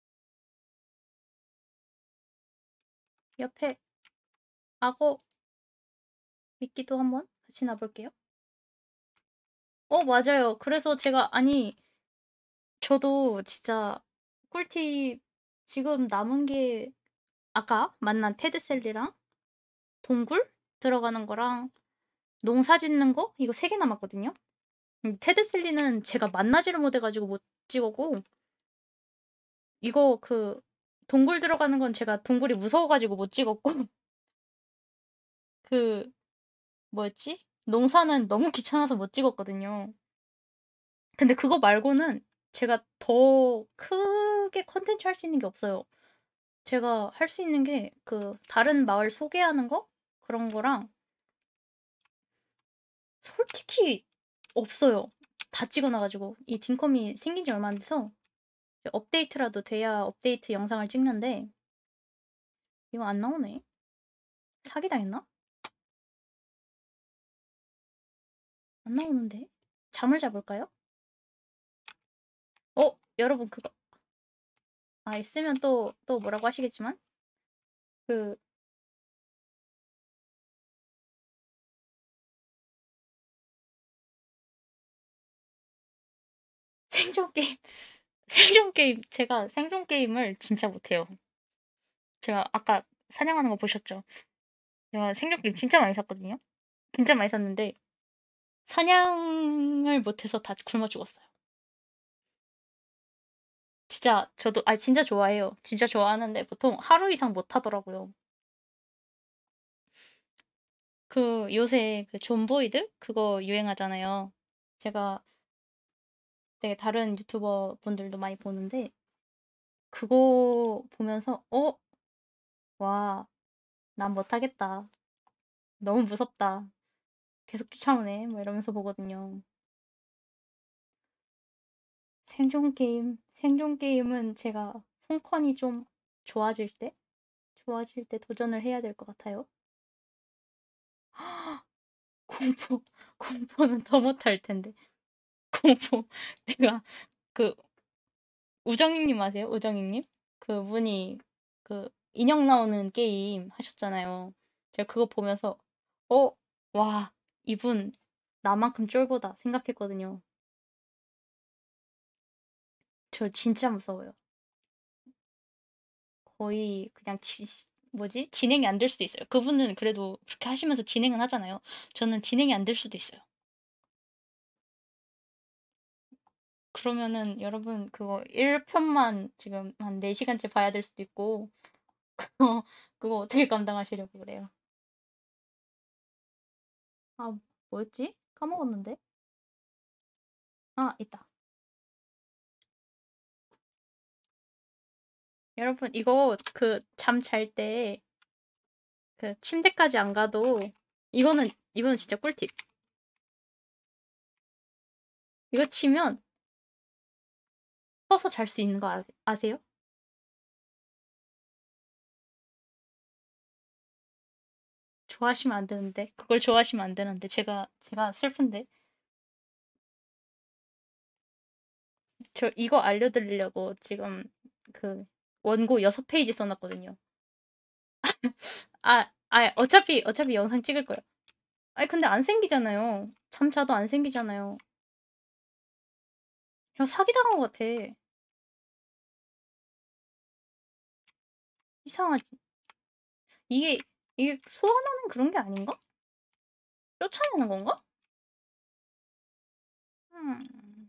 옆에 악어 미끼도 한번 같이 놔볼게요. 맞아요. 그래서 제가 아니 저도 진짜 꿀팁 지금 남은 게 아까 만난 테드셀리랑 동굴 들어가는 거랑 농사 짓는 거 이거 3개 남았거든요. 테드셀리는 제가 만나지를 못해가지고 못 찍었고 이거 그 동굴 들어가는 건 제가 동굴이 무서워가지고 못 찍었고 그 뭐였지? 농사는 너무 귀찮아서 못 찍었거든요. 근데 그거 말고는 제가 더 크게 컨텐츠 할 수 있는 게 없어요. 제가 할 수 있는 게 그 다른 마을 소개하는 거 그런 거랑 솔직히 없어요. 다 찍어놔가지고 이 딩컴이 생긴 지 얼마 안 돼서 업데이트라도 돼야 업데이트 영상을 찍는데 이거 안 나오네. 사기당했나? 안 나오는데. 잠을 자볼까요? 여러분 그거 있으면 또 뭐라고 하시겠지만 그 생존 게임 생존 게임 제가 생존 게임을 진짜 못해요. 제가 아까 사냥하는 거 보셨죠? 제가 생존 게임 진짜 많이 샀거든요. 진짜 많이 샀는데 사냥을 못해서 다 굶어 죽었어요. 진짜 저도 진짜 좋아해요. 진짜 좋아하는데 보통 하루 이상 못 하더라고요. 그 요새 그 존보이드 그거 유행하잖아요. 제가 되게 다른 유튜버 분들도 많이 보는데 그거 보면서 와, 난 못하겠다. 너무 무섭다. 계속 쫓아오네. 뭐 이러면서 보거든요. 생존 게임은 제가 손컨이 좀 좋아질 때 도전을 해야 될 것 같아요. 공포, 공포는 더 못할 텐데. 공포. 제가 그 우정이님 아세요? 우정이님? 그분이 그 인형 나오는 게임 하셨잖아요. 제가 그거 보면서 어, 와, 이분 나만큼 쫄보다 생각했거든요. 저 진짜 무서워요. 거의 그냥 뭐지? 진행이 안 될 수도 있어요. 그분은 그래도 그렇게 하시면서 진행은 하잖아요. 저는 진행이 안 될 수도 있어요. 그러면은 여러분 그거 1편만 지금 한 4시간째 봐야 될 수도 있고 그거 어떻게 감당하시려고 그래요? 아, 뭐였지? 까먹었는데. 있다. 여러분 이거 그 잠 잘 때 그 침대까지 안 가도 이거는 진짜 꿀팁. 이거 치면 서서 잘 수 있는 거 아세요? 좋아하시면 안 되는데 그걸 좋아하시면 안 되는데 제가 슬픈데 저 이거 알려드리려고 지금 그 원고 6페이지 써놨거든요. 어차피 영상 찍을 거예요. 아니 근데 안 생기잖아요. 잠자도 안 생기잖아요. 그냥 사기당한 것 같아. 이상하지. 이게 이게 소환하는 그런 게 아닌가? 쫓아내는 건가? 음.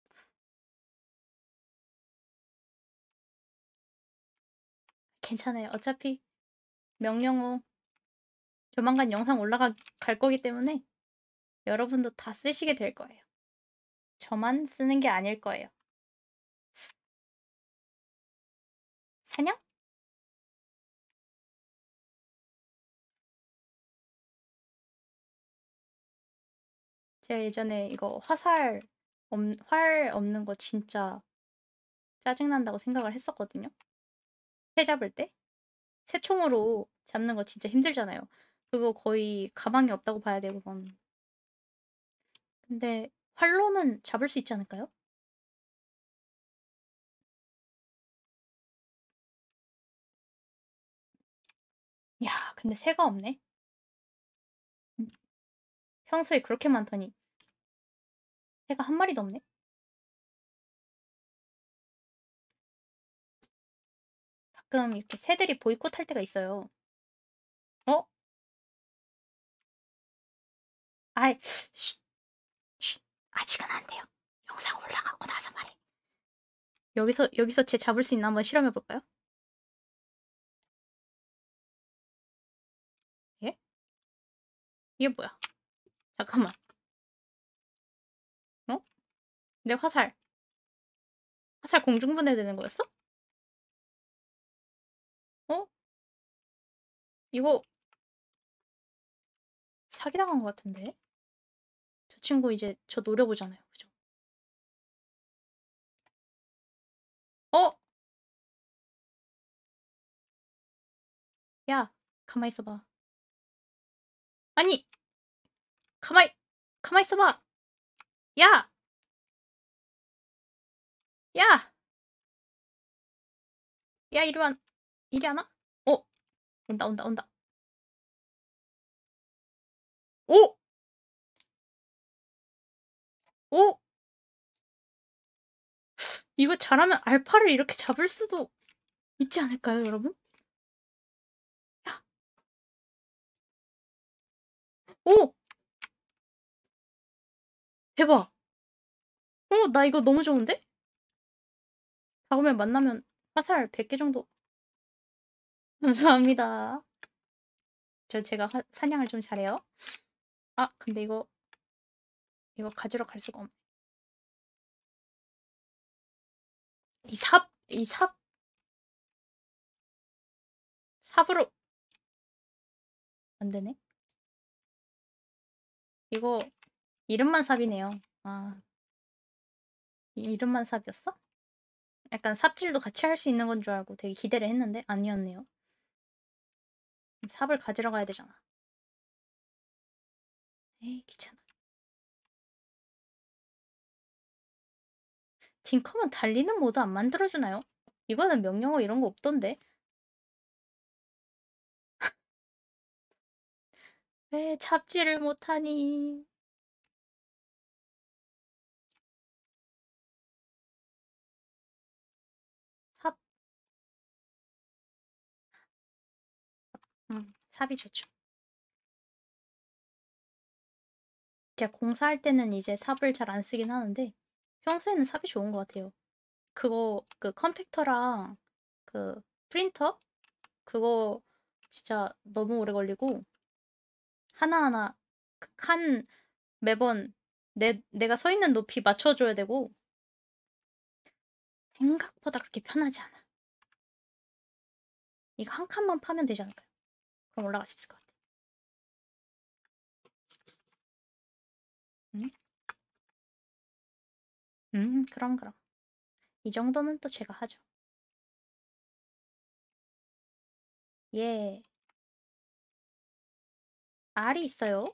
괜찮아요. 어차피 명령어 조만간 영상 갈 거기 때문에 여러분도 다 쓰시게 될 거예요. 저만 쓰는 게 아닐 거예요. 사냥? 제가 예전에 이거 활 없는 거 진짜 짜증난다고 생각을 했었거든요. 새 잡을 때. 새총으로 잡는 거 진짜 힘들잖아요. 그거 거의 가망이 없다고 봐야 돼요, 그건. 근데 활로는 잡을 수 있지 않을까요? 야, 근데 새가 없네. 평소에 그렇게 많더니 새가 한 마리도 없네. 가끔 이렇게 새들이 보이콧 할 때가 있어요. 어? 아이, 쉿, 쉿. 아직은 안 돼요. 영상 올라가고 나서 말해. 여기서 쟤 잡을 수 있나 한번 실험해 볼까요? 예? 이게 뭐야? 잠깐만. 어? 내 화살 공중분해되는 거였어? 어? 이거 사기당한 것 같은데? 저 친구 이제 저 노려보잖아요. 그죠? 어? 야, 가만히 있어봐. 아니, 가만히, 가만히 있어봐. 야! 야! 야, 이리 안 와? 어? 온다. 오! 오! 이거 잘하면 알파를 이렇게 잡을 수도 있지 않을까요, 여러분? 야! 오! 대박! 나 이거 너무 좋은데? 다음에 만나면 화살 100개 정도. 감사합니다. 제가 사냥을 좀 잘해요. 아, 근데 이거 가지러 갈 수가 없네. 이 삽으로 안 되네. 이거 이름만 삽이네요. 아, 이름만 삽이었어? 약간 삽질도 같이 할 수 있는 건 줄 알고 되게 기대를 했는데 아니었네요. 삽을 가지러 가야 되잖아. 에이, 귀찮아. 딩커만 달리는 모드 안 만들어주나요? 이거는 명령어 이런 거 없던데. 왜 잡지를 못하니? 삽, 삽이 좋죠. 제가 공사할 때는 이제 삽을 잘 안 쓰긴 하는데 평소에는 삽이 좋은 것 같아요. 그 컴팩터랑 그 프린터 그거 진짜 너무 오래 걸리고 하나하나 칸 매번 내가 서 있는 높이 맞춰줘야 되고 생각보다 그렇게 편하지 않아. 이거 한 칸만 파면 되지 않을까요? 그럼 올라갈 수 있을 것 같아. 응? 그럼. 이 정도는 또 제가 하죠. 예. 알이 있어요.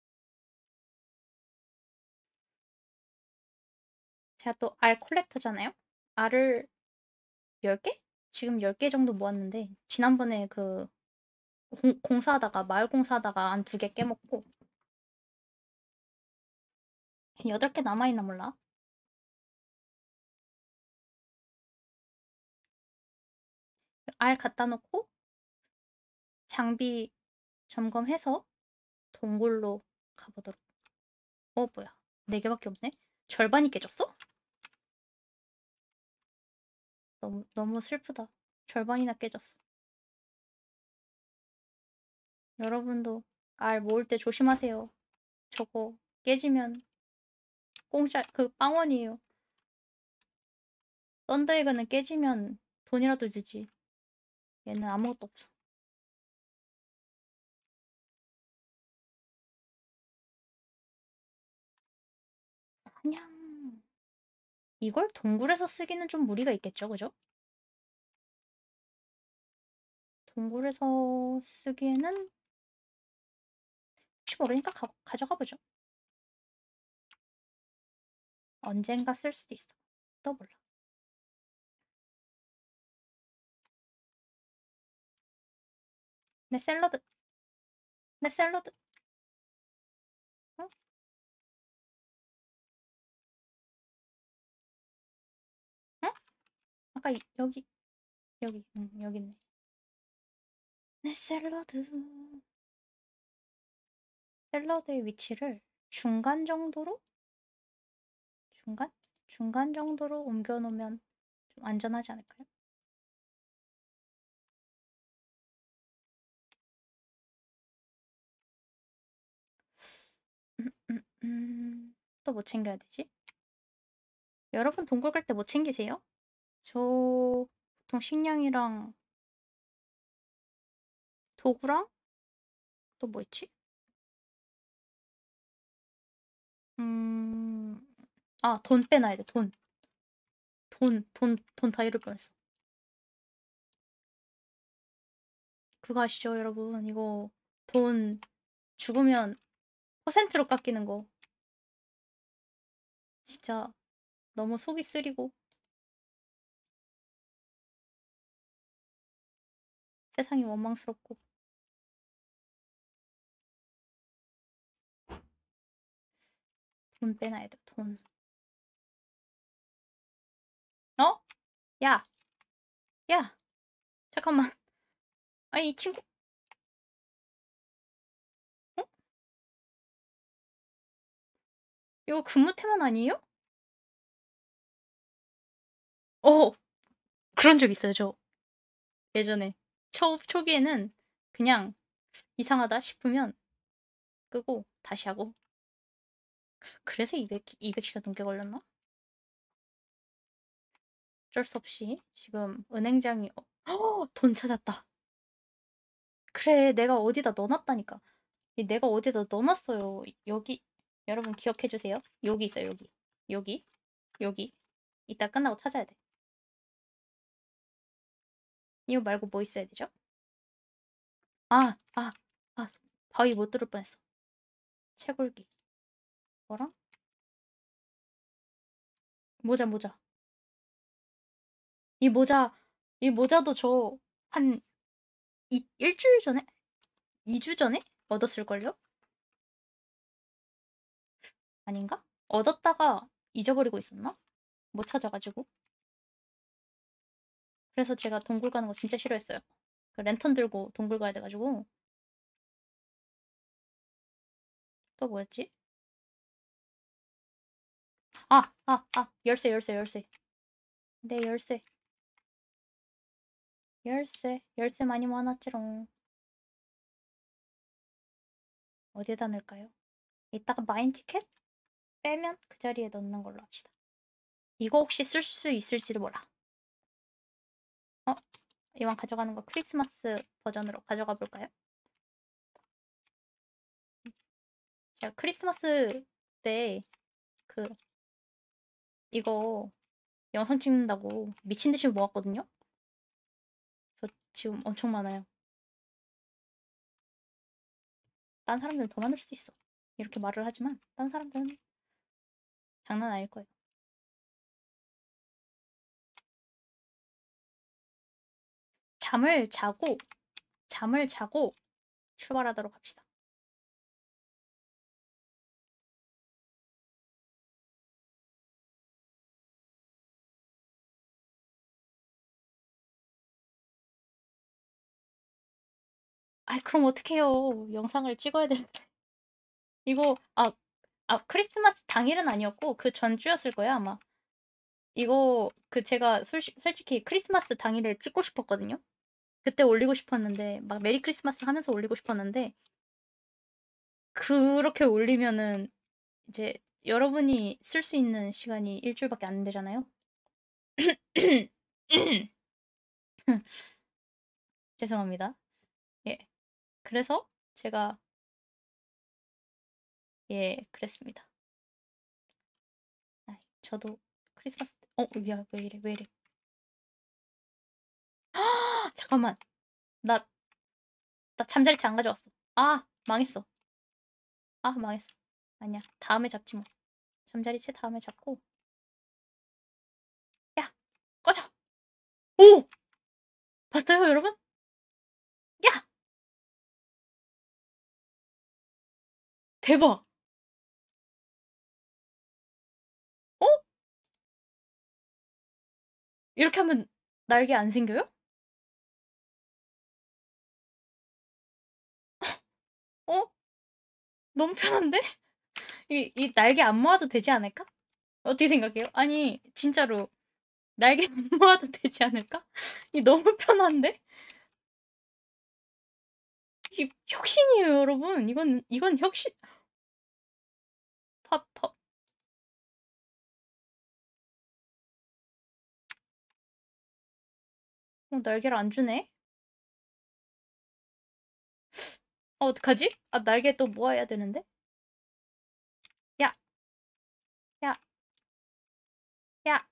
제가 또 알 콜렉터잖아요. 알을 10개? 지금 10개 정도 모았는데 지난번에 그 공사하다가 마을 공사하다가 한 2개 깨먹고 8개 남아있나 몰라. 알 갖다 놓고 장비 점검해서 동굴로 가보도록. 뭐야. 4개밖에 없네? 절반이 깨졌어? 너무 슬프다. 절반이나 깨졌어. 여러분도 알 모을 때 조심하세요. 저거 깨지면 공짜 빵원이에요. 썬더에그는 깨지면 돈이라도 주지. 얘는 아무것도 없어. 사냥. 이걸 동굴에서 쓰기는 좀 무리가 있겠죠, 그죠? 동굴에서 쓰기에는 혹시 모르니까 가져가 보죠. 언젠가 쓸 수도 있어. 또 몰라. 내 샐러드. 내 샐러드. 어? 응? 아까 여기. 응, 여기 있네. 내 샐러드. 샐러드의 위치를 중간 정도로? 중간? 중간 정도로 옮겨 놓으면 좀 안전하지 않을까요? 또 뭐 챙겨야 되지? 여러분 동굴 갈 때 뭐 챙기세요? 저 보통 식량이랑 도구랑 또 뭐 있지? 돈 빼놔야 돼, 돈. 돈 다 잃을 뻔했어. 그거 아시죠, 여러분? 이거 돈 죽으면 퍼센트로 깎이는 거. 진짜 너무 속이 쓰리고 세상이 원망스럽고. 돈 빼놔야 돼, 돈. 어? 야, 야, 잠깐만. 아니, 이 친구, 어? 이거 근무태만 아니에요? 어, 그런 적 있어요, 저. 예전에. 초기에는 그냥 이상하다 싶으면 끄고 다시 하고. 그래서 200시간 넘게 걸렸나? 어쩔 수 없이 지금 은행장이 돈 찾았다. 그래, 내가 어디다 넣어놨다니까. 내가 어디다 넣어놨어요. 여기. 여러분 기억해 주세요. 여기 있어요, 여기. 여기. 여기. 이따 끝나고 찾아야 돼. 이거 말고 뭐 있어야 되죠? 아, 아, 아, 바위 못 뚫을 뻔했어. 채굴기. 뭐랑? 모자. 이 모자, 이 모자도 저 한 일주일 전에? 2주 전에? 얻었을걸요? 아닌가? 얻었다가 잊어버리고 있었나? 못 찾아가지고. 그래서 제가 동굴 가는 거 진짜 싫어했어요. 그 랜턴 들고 동굴 가야 돼가지고. 또 뭐였지? 열쇠. 네, 열쇠. 열쇠 많이 모아놨지롱. 어디에다 넣을까요? 이따가 마인 티켓 빼면 그 자리에 넣는 걸로 합시다. 이거 혹시 쓸 수 있을지도 몰라. 이왕 가져가는 거 크리스마스 버전으로 가져가 볼까요? 제가 크리스마스 때 그 이거 영상 찍는다고 미친 듯이 모았거든요. 저 지금 엄청 많아요. 딴 사람들은 더 많을 수 있어. 이렇게 말을 하지만 딴 사람들은 장난 아닐 거예요. 잠을 자고 출발하도록 합시다. 아이 그럼 어떡해요. 영상을 찍어야 되는데. 이거 크리스마스 당일은 아니었고 그 전주였을 거예요, 아마. 이거 제가 솔직히 크리스마스 당일에 찍고 싶었거든요. 그때 올리고 싶었는데 막 메리 크리스마스 하면서 올리고 싶었는데 그렇게 올리면은 이제 여러분이 쓸 수 있는 시간이 일주일밖에 안 되잖아요. 죄송합니다. 예. 그래서 제가 그랬습니다. 저도 크리스마스 야, 왜 이래, 왜 이래. 잠깐만. 나 잠자리채 안 가져왔어. 망했어. 망했어. 아니야. 다음에 잡지 뭐. 잠자리채 다음에 잡고. 야, 꺼져. 오! 봤어요, 여러분? 야! 대박. 어? 이렇게 하면 날개 안 생겨요? 어? 너무 편한데? 이 날개 안 모아도 되지 않을까? 어떻게 생각해요? 아니, 진짜로 날개 안 모아도 되지 않을까? 이 너무 편한데? 이 혁신이에요, 여러분. 이건 혁신. 팝. 날개를 안 주네? 어떡하지? 날개 또 모아야 되는데? 야, 야, 야.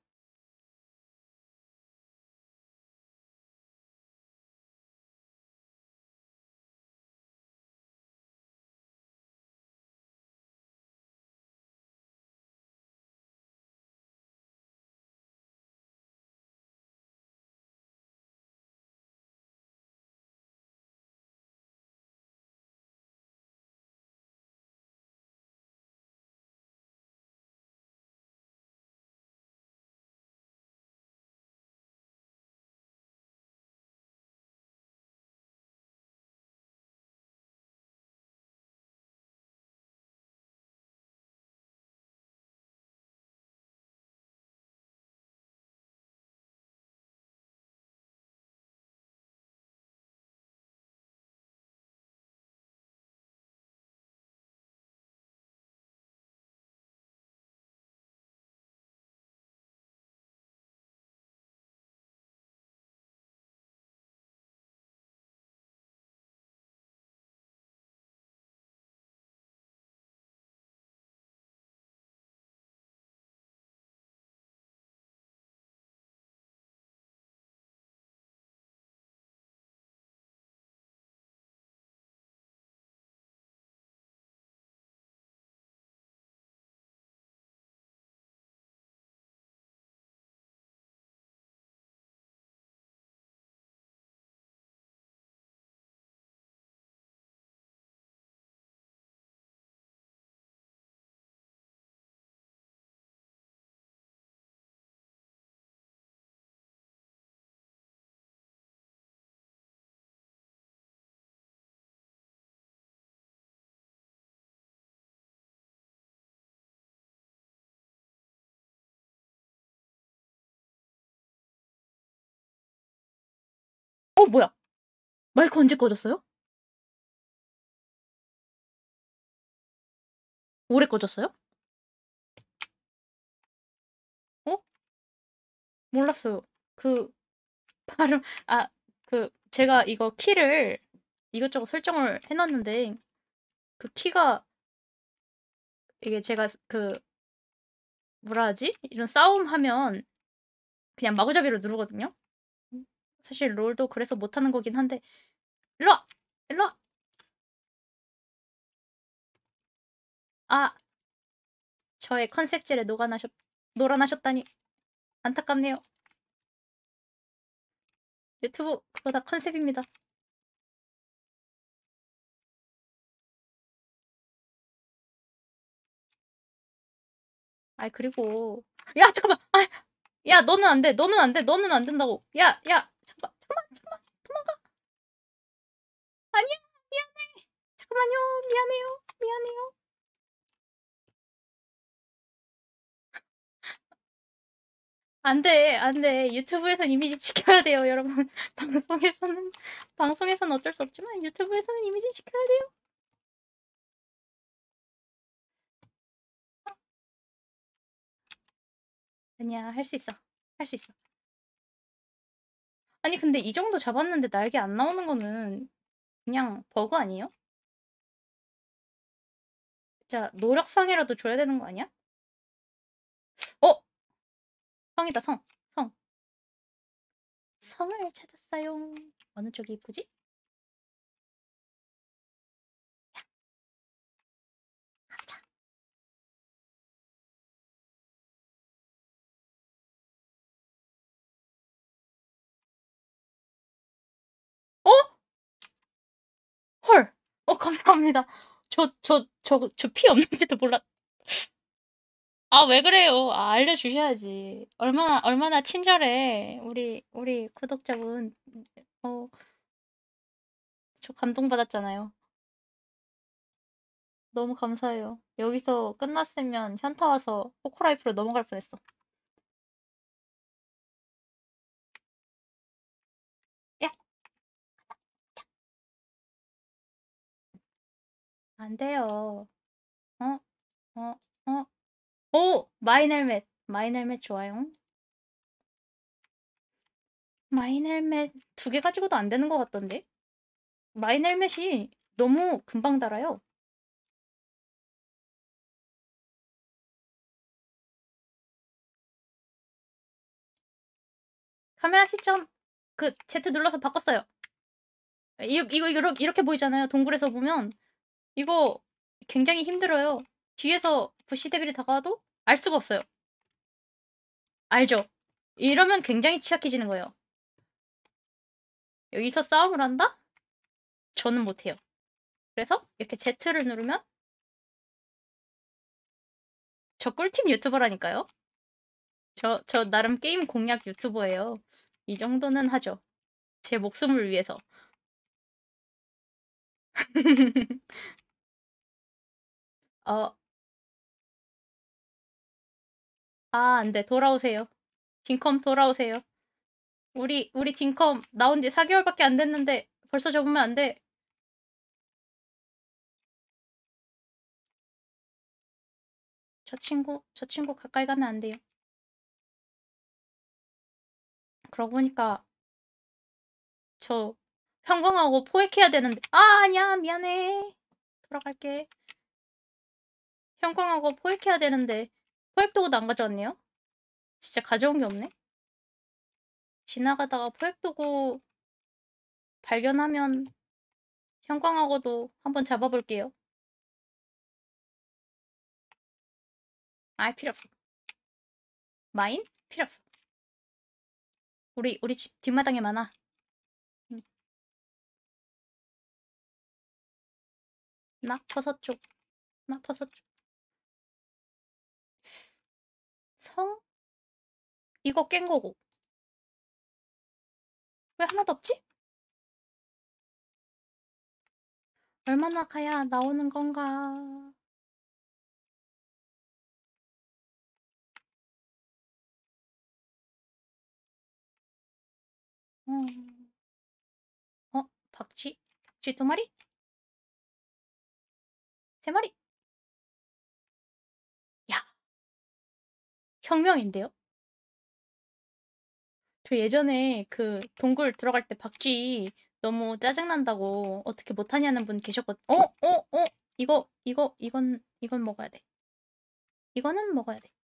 뭐야? 마이크 언제 꺼졌어요? 오래 꺼졌어요? 어? 몰랐어요. 발음, 제가 이거 키를 이것저것 설정을 해놨는데, 키가, 이게 제가 뭐라 하지? 이런 싸움 하면 그냥 마구잡이로 누르거든요? 사실 롤도 그래서 못하는 거긴 한데, 일로와! 일로와! 저의 컨셉질에 놀아나셨다니 안타깝네요. 유튜브 그거 다 컨셉입니다. 그리고 야 잠깐만. 야 너는 안 돼. 너는 안 돼. 너는 안 된다고. 야 잠깐만. 도망가. 아니야. 잠깐만요. 미안해요. 미안해요. 안 돼, 안 돼. 유튜브에선 이미지 지켜야 돼요, 여러분. 방송에서는 어쩔 수 없지만 유튜브에서는 이미지 지켜야 돼요. 아니야, 할 수 있어. 할 수 있어. 아니, 근데 이 정도 잡았는데 날개 안 나오는 거는 그냥 버그 아니에요? 진짜 노력상이라도 줘야 되는 거 아니야? 어? 성이다, 성. 성. 성을 찾았어요. 어느 쪽이 이쁘지? 가자. 어? 헐. 감사합니다. 저 피 없는지도 몰랐. 아, 왜 그래요? 아, 알려주셔야지. 얼마나 친절해. 우리 구독자분. 어, 저 감동받았잖아요. 너무 감사해요. 여기서 끝났으면 현타 와서 포코라이프로 넘어갈 뻔했어. 야! 안 돼요. 어? 어? 어? 오! 마인 헬멧. 마인 헬멧 좋아요. 마인 헬멧 2개 가지고도 안 되는 것 같던데? 마인 헬멧이 너무 금방 달아요. 카메라 시점 그 Z 눌러서 바꿨어요. 이거 이렇게 보이잖아요. 동굴에서 보면 이거 굉장히 힘들어요. 뒤에서 부시 데빌이 다가와도 알 수가 없어요. 알죠? 이러면 굉장히 취약해지는 거예요. 여기서 싸움을 한다? 저는 못해요. 그래서 이렇게 Z를 누르면 저 꿀팁 유튜버라니까요. 저 나름 게임 공략 유튜버예요. 이 정도는 하죠. 제 목숨을 위해서. 어, 안 돼. 돌아오세요. 딩컴 돌아오세요. 우리 딩컴 나온 지 4개월밖에 안 됐는데 벌써 접으면 안 돼. 저 친구 가까이 가면 안 돼요. 그러고 보니까 저 현광하고 포획해야 되는데. 아니야. 미안해. 돌아갈게. 현광하고 포획해야 되는데 포획 도구도 안 가져왔네요. 진짜 가져온 게 없네. 지나가다가 포획 도구 발견하면 현광하고도 한번 잡아볼게요. 필요 없어. 마인? 필요 없어. 우리 집 뒷마당에 많아. 나 버섯 쪽. 나 버섯 쪽. 성? 이거 깬 거고. 왜 하나도 없지? 얼마나 가야 나오는 건가? 박쥐? 박쥐 2마리? 3마리? 야, 혁명인데요? 저 예전에 그 동굴 들어갈 때 박쥐 너무 짜증난다고 어떻게 못하냐는 분 계셨거든. 이건 먹어야 돼. 이거는 먹어야 돼.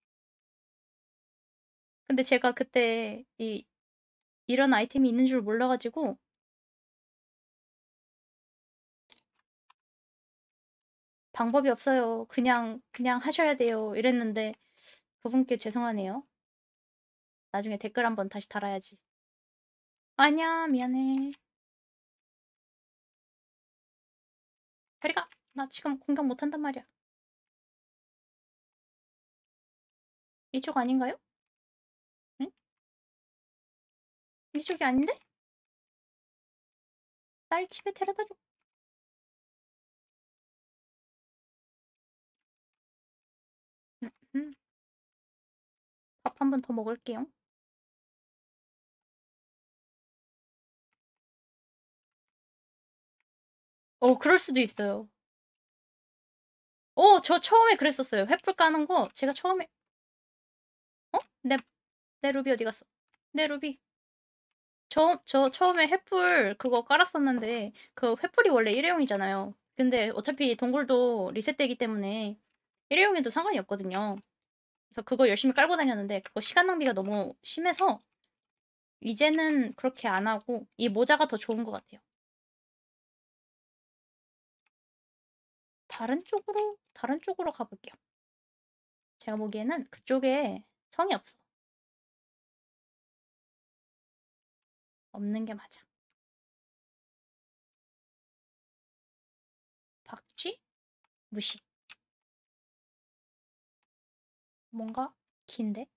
근데 제가 그때 이런 아이템이 있는 줄 몰라가지고 방법이 없어요. 그냥 하셔야 돼요. 이랬는데 그분께 죄송하네요. 나중에 댓글 한번 다시 달아야지. 아니야, 미안해. 저리 가. 나 지금 공격 못한단 말이야. 이쪽 아닌가요? 응? 이쪽이 아닌데? 날 집에 데려다줘. 밥 한 번 더 먹을게요. 그럴 수도 있어요. 저 처음에 그랬었어요. 횃불 까는 거 제가 처음에 내, 내 루비 어디 갔어? 내 루비. 저 처음에 횃불 그거 깔았었는데 그 횃불이 원래 일회용이잖아요. 근데 어차피 동굴도 리셋되기 때문에 일회용에도 상관이 없거든요. 그래서 그거 열심히 깔고 다녔는데 그거 시간 낭비가 너무 심해서 이제는 그렇게 안 하고 이 모자가 더 좋은 것 같아요. 다른 쪽으로 가볼게요. 제가 보기에는 그쪽에 성이 없어. 없는 게 맞아. 박쥐? 무시. 뭔가 긴데?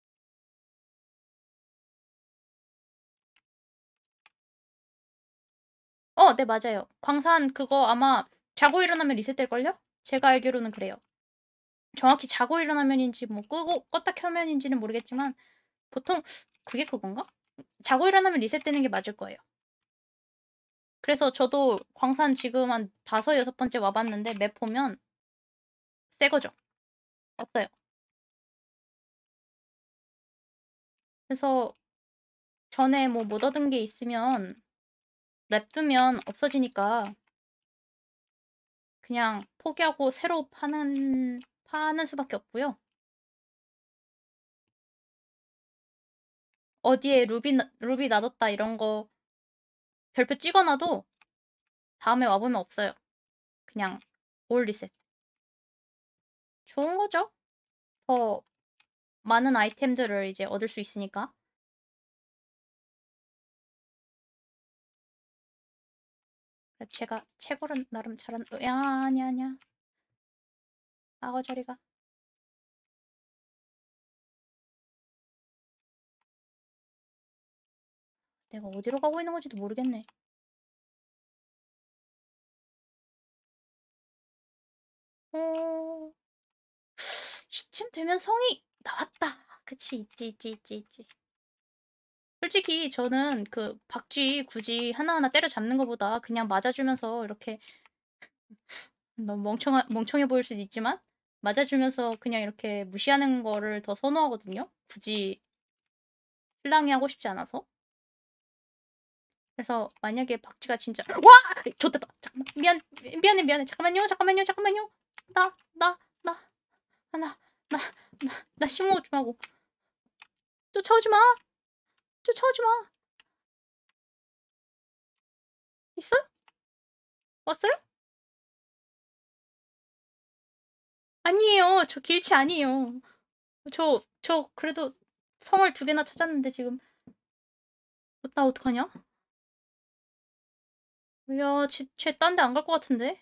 네, 맞아요. 광산 그거 아마 자고 일어나면 리셋될걸요? 제가 알기로는 그래요. 정확히 자고 일어나면인지 뭐 끄고 껐다 켜면인지는 모르겠지만 보통 그게 그건가? 자고 일어나면 리셋되는 게 맞을 거예요. 그래서 저도 광산 지금 한 5, 6번째 와봤는데 맵 보면 새 거죠. 없어요. 그래서 전에 뭐 못 얻은 게 있으면 냅두면 없어지니까 그냥 포기하고 새로 파는 수밖에 없고요. 어디에 루비 놔뒀다 이런 거 별표 찍어놔도 다음에 와보면 없어요. 그냥 올 리셋. 좋은 거죠? 더 많은 아이템들을 이제 얻을 수 있으니까. 제가 채굴은 나름 야, 아니야, 아니야. 악어 저리가. 내가 어디로 가고 있는 건지도 모르겠네. 어... 이쯤 되면 성이 나왔다. 그치, 있지. 솔직히 저는 그 박쥐 굳이 하나하나 때려잡는 것보다 그냥 맞아주면서 이렇게 너무 멍청해 보일 수도 있지만 맞아주면서 그냥 이렇게 무시하는 거를 더 선호하거든요. 굳이 실랑이 하고 싶지 않아서. 그래서 만약에 박쥐가 진짜 와! 좋됐다. 잠깐만. 미안해. 잠깐만요. 나, 나, 나, 나, 나 심호흡 좀 하고. 쫓아오지 마. 쫓아오지 마. 있어요? 왔어요? 아니에요. 저 길치 아니에요. 저 그래도 성을 2개나 찾았는데 지금 나 어떡하냐? 야, 쟤 딴 데 안 갈 것 같은데?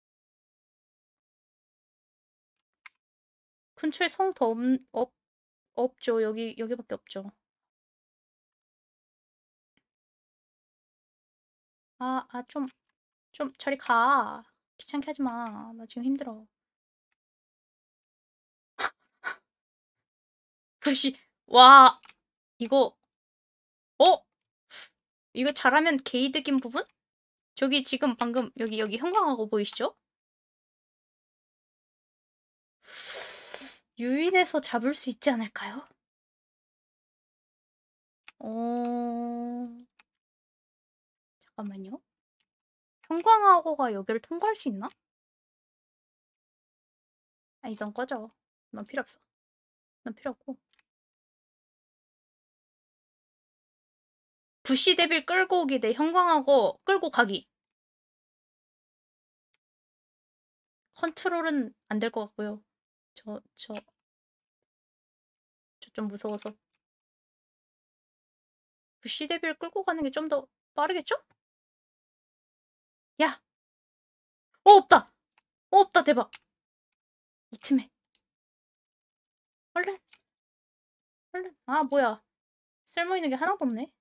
근처에 성 더 없죠. 여기밖에 없죠. 좀 저리 가. 귀찮게 하지 마. 나 지금 힘들어. 글씨, 와, 이거, 어? 이거 잘하면 개이득인 부분? 저기 지금 방금 여기 형광하고 보이시죠? 유인해서 잡을 수 있지 않을까요? 잠깐만요. 형광하고가 여기를 통과할 수 있나? 아니, 넌 꺼져. 넌 필요 없어. 넌 필요 없고. 부시 데빌 끌고 오기 대 형광하고 끌고 가기. 컨트롤은 안 될 것 같고요. 저 좀 무서워서. 부시 데빌 끌고 가는 게 좀 더 빠르겠죠? 야! 없다! 없다, 대박! 이 틈에. 얼른. 아, 뭐야. 쓸모있는 게 하나도 없네.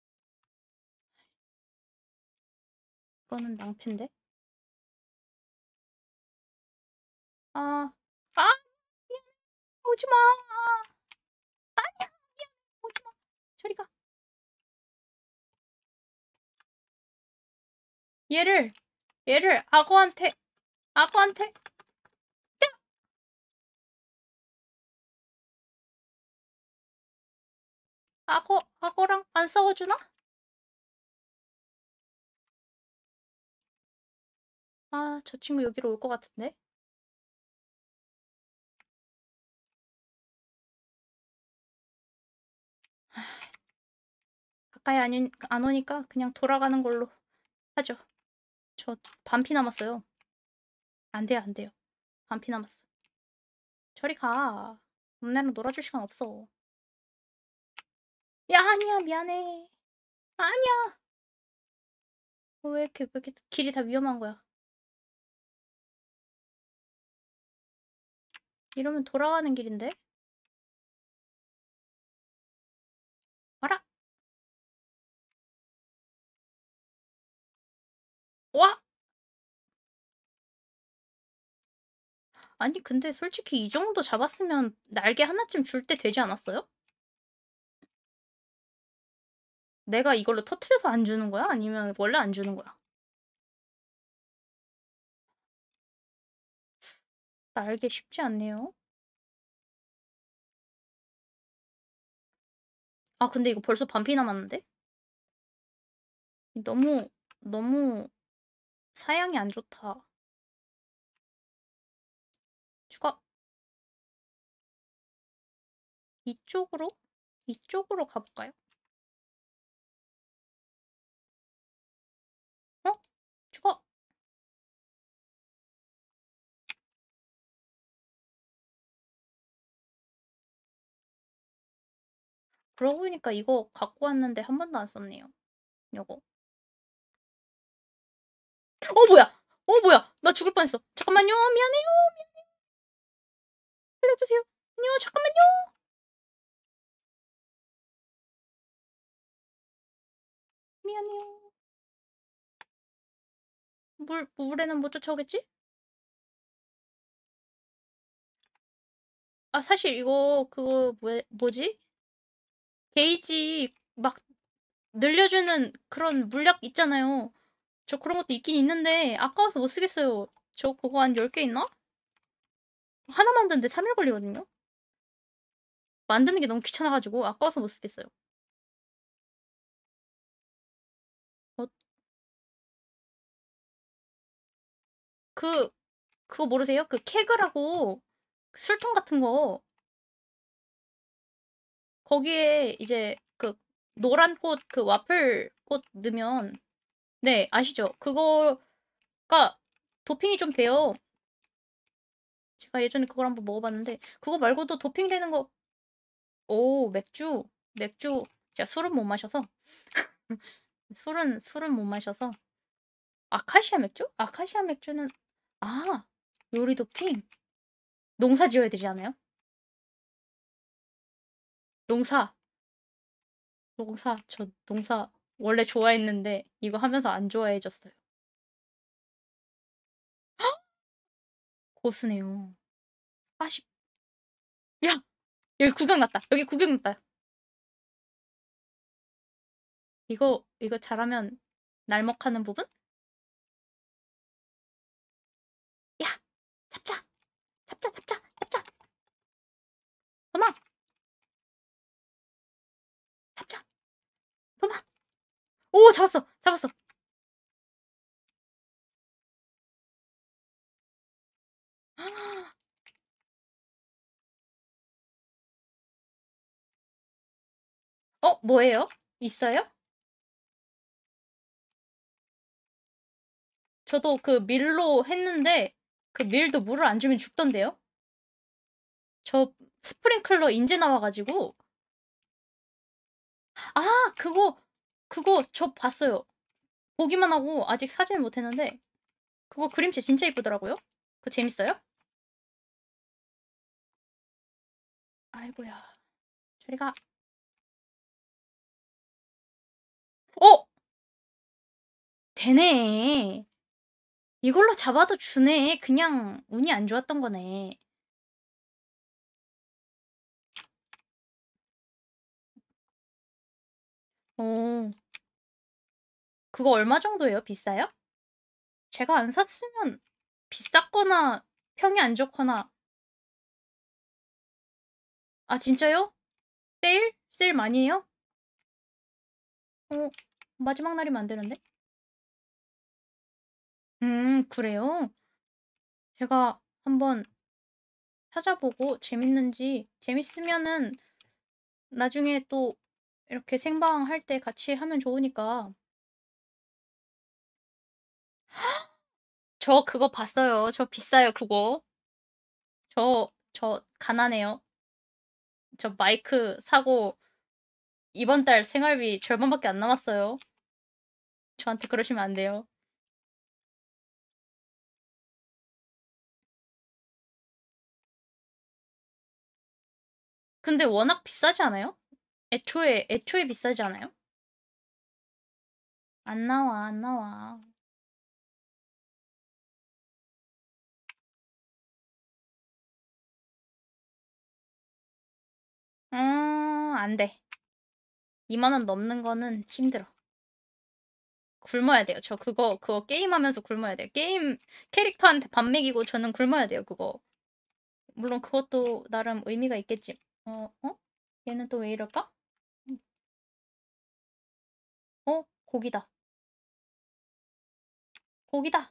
이거는 낭패인데? 아, 아! 오지마. 아니야, 오지마. 저리 가. 얘를 악어한테. 악어랑 안 싸워주나? 아, 저 친구 여기로 올 것 같은데? 가까이 안 오니까 그냥 돌아가는 걸로 하죠. 저 반피 남았어요. 안 돼요, 안 돼요. 반피 남았어. 저리 가. 엄마랑 놀아줄 시간 없어. 야, 아니야, 미안해. 아니야. 왜 이렇게 길이 다 위험한 거야? 이러면 돌아가는 길인데? 와라! 와! 아니, 근데 솔직히 이 정도 잡았으면 날개 하나쯤 줄 때 되지 않았어요? 내가 이걸로 터트려서 안 주는 거야? 아니면 원래 안 주는 거야? 날개 쉽지 않네요. 아, 근데 이거 벌써 반피 남았는데? 너무 사양이 안 좋다. 죽어. 이쪽으로? 이쪽으로 가볼까요? 어? 죽어. 그러고 보니까 이거 갖고 왔는데 한 번도 안 썼네요. 요거. 뭐야? 뭐야? 나 죽을 뻔했어. 잠깐만요. 미안해요. 살려주세요. 아니요, 잠깐만요. 미안해요. 물에는 못 쫓아오겠지? 아, 사실 이거 그거 뭐지? 게이지 막 늘려주는 그런 물약 있잖아요. 저 그런 것도 있긴 있는데 아까워서 못 쓰겠어요. 저 그거 한 10개 있나? 하나 만드는데 3일 걸리거든요. 만드는 게 너무 귀찮아가지고 아까워서 못 쓰겠어요. 어, 그거 모르세요? 그 케그라고 술통 같은 거 거기에 이제 그 노란 꽃 그 와플 꽃 넣으면 네, 아시죠? 그거가 도핑이 좀 돼요. 제가 예전에 그걸 한번 먹어봤는데 그거 말고도 도핑 되는 거 오, 맥주 제가 술은 못 마셔서 술은 못 마셔서 아카시아 맥주? 아카시아 맥주는 아, 요리 도핑 농사 지어야 되지 않아요? 농사 저 농사 원래 좋아했는데 이거 하면서 안 좋아해졌어요. 고수네요. 40. 야, 여기 구경 났다. 여기 구경 났다. 이거 잘하면 날먹하는 부분? 야, 잡자. 잡자. 도망. 잡자. 도망. 오, 잡았어. 뭐예요? 있어요? 저도 그 밀로 했는데 그 밀도 물을 안 주면 죽던데요? 저 스프링클러 인제 나와가지고 아, 그거 저 봤어요. 보기만 하고 아직 사진 못 했는데 그거 그림체 진짜 이쁘더라고요. 그거 재밌어요? 아이고야. 저리 가. 어! 되네. 이걸로 잡아도 주네. 그냥 운이 안 좋았던 거네. 어. 그거 얼마 정도예요? 비싸요? 제가 안 샀으면 비쌌거나 평이 안 좋거나. 아, 진짜요? 세일? 세일 많이 해요? 어, 마지막 날이면 안 되는데? 그래요? 제가 한번 찾아보고 재밌으면은 나중에 또 이렇게 생방 할 때 같이 하면 좋으니까. 저 그거 봤어요. 저 비싸요, 그거. 저 가난해요. 저 마이크 사고 이번 달 생활비 절반밖에 안 남았어요. 저한테 그러시면 안 돼요. 근데 워낙 비싸지 않아요? 애초에 비싸지 않아요? 안 나와, 안 나와. 안 돼. 2만 원 넘는 거는 힘들어. 굶어야 돼요. 저 그거 게임하면서 굶어야 돼요. 게임 캐릭터한테 밥 먹이고 저는 굶어야 돼요, 그거. 물론 그것도 나름 의미가 있겠지. 어? 얘는 또 왜 이럴까? 고기다. 고기다.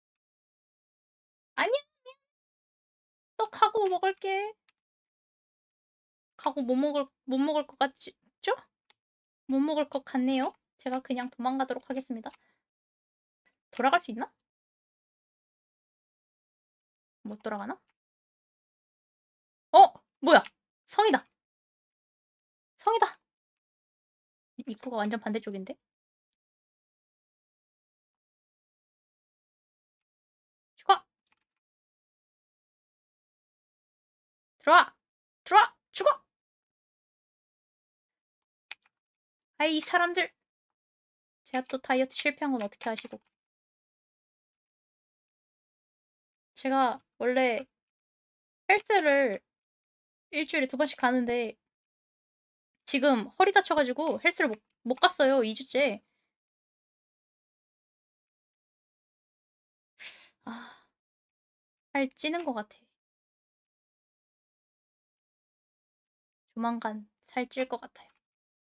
아니야, 또 가고 먹을게. 가고 못 먹을 것 같죠? 못 먹을 것 같네요. 제가 그냥 도망가도록 하겠습니다. 돌아갈 수 있나? 못 돌아가나? 뭐야? 성이다. 성이다. 입구가 완전 반대쪽인데? 죽어! 들어와! 들어와! 죽어! 아이, 이 사람들! 제가 또 다이어트 실패한 건 어떻게 아시고. 제가 원래 헬스를 일주일에 2번씩 가는데 지금 허리 다쳐가지고 헬스를 못 갔어요. 2주째. 아, 살 찌는 것 같아. 조만간 살 찔 것 같아요.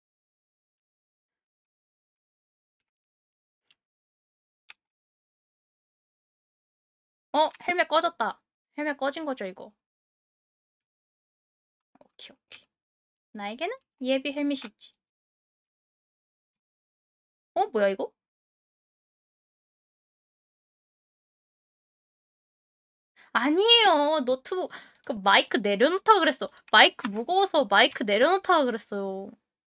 헬멧 꺼졌다. 헬멧 꺼진 거죠, 이거. 오케이, 오케이. 나에게는 예비 헬멧이 있지. 뭐야, 이거? 아니에요. 노트북, 그 마이크 내려놓다 그랬어. 마이크 무거워서 마이크 내려놓다 그랬어요.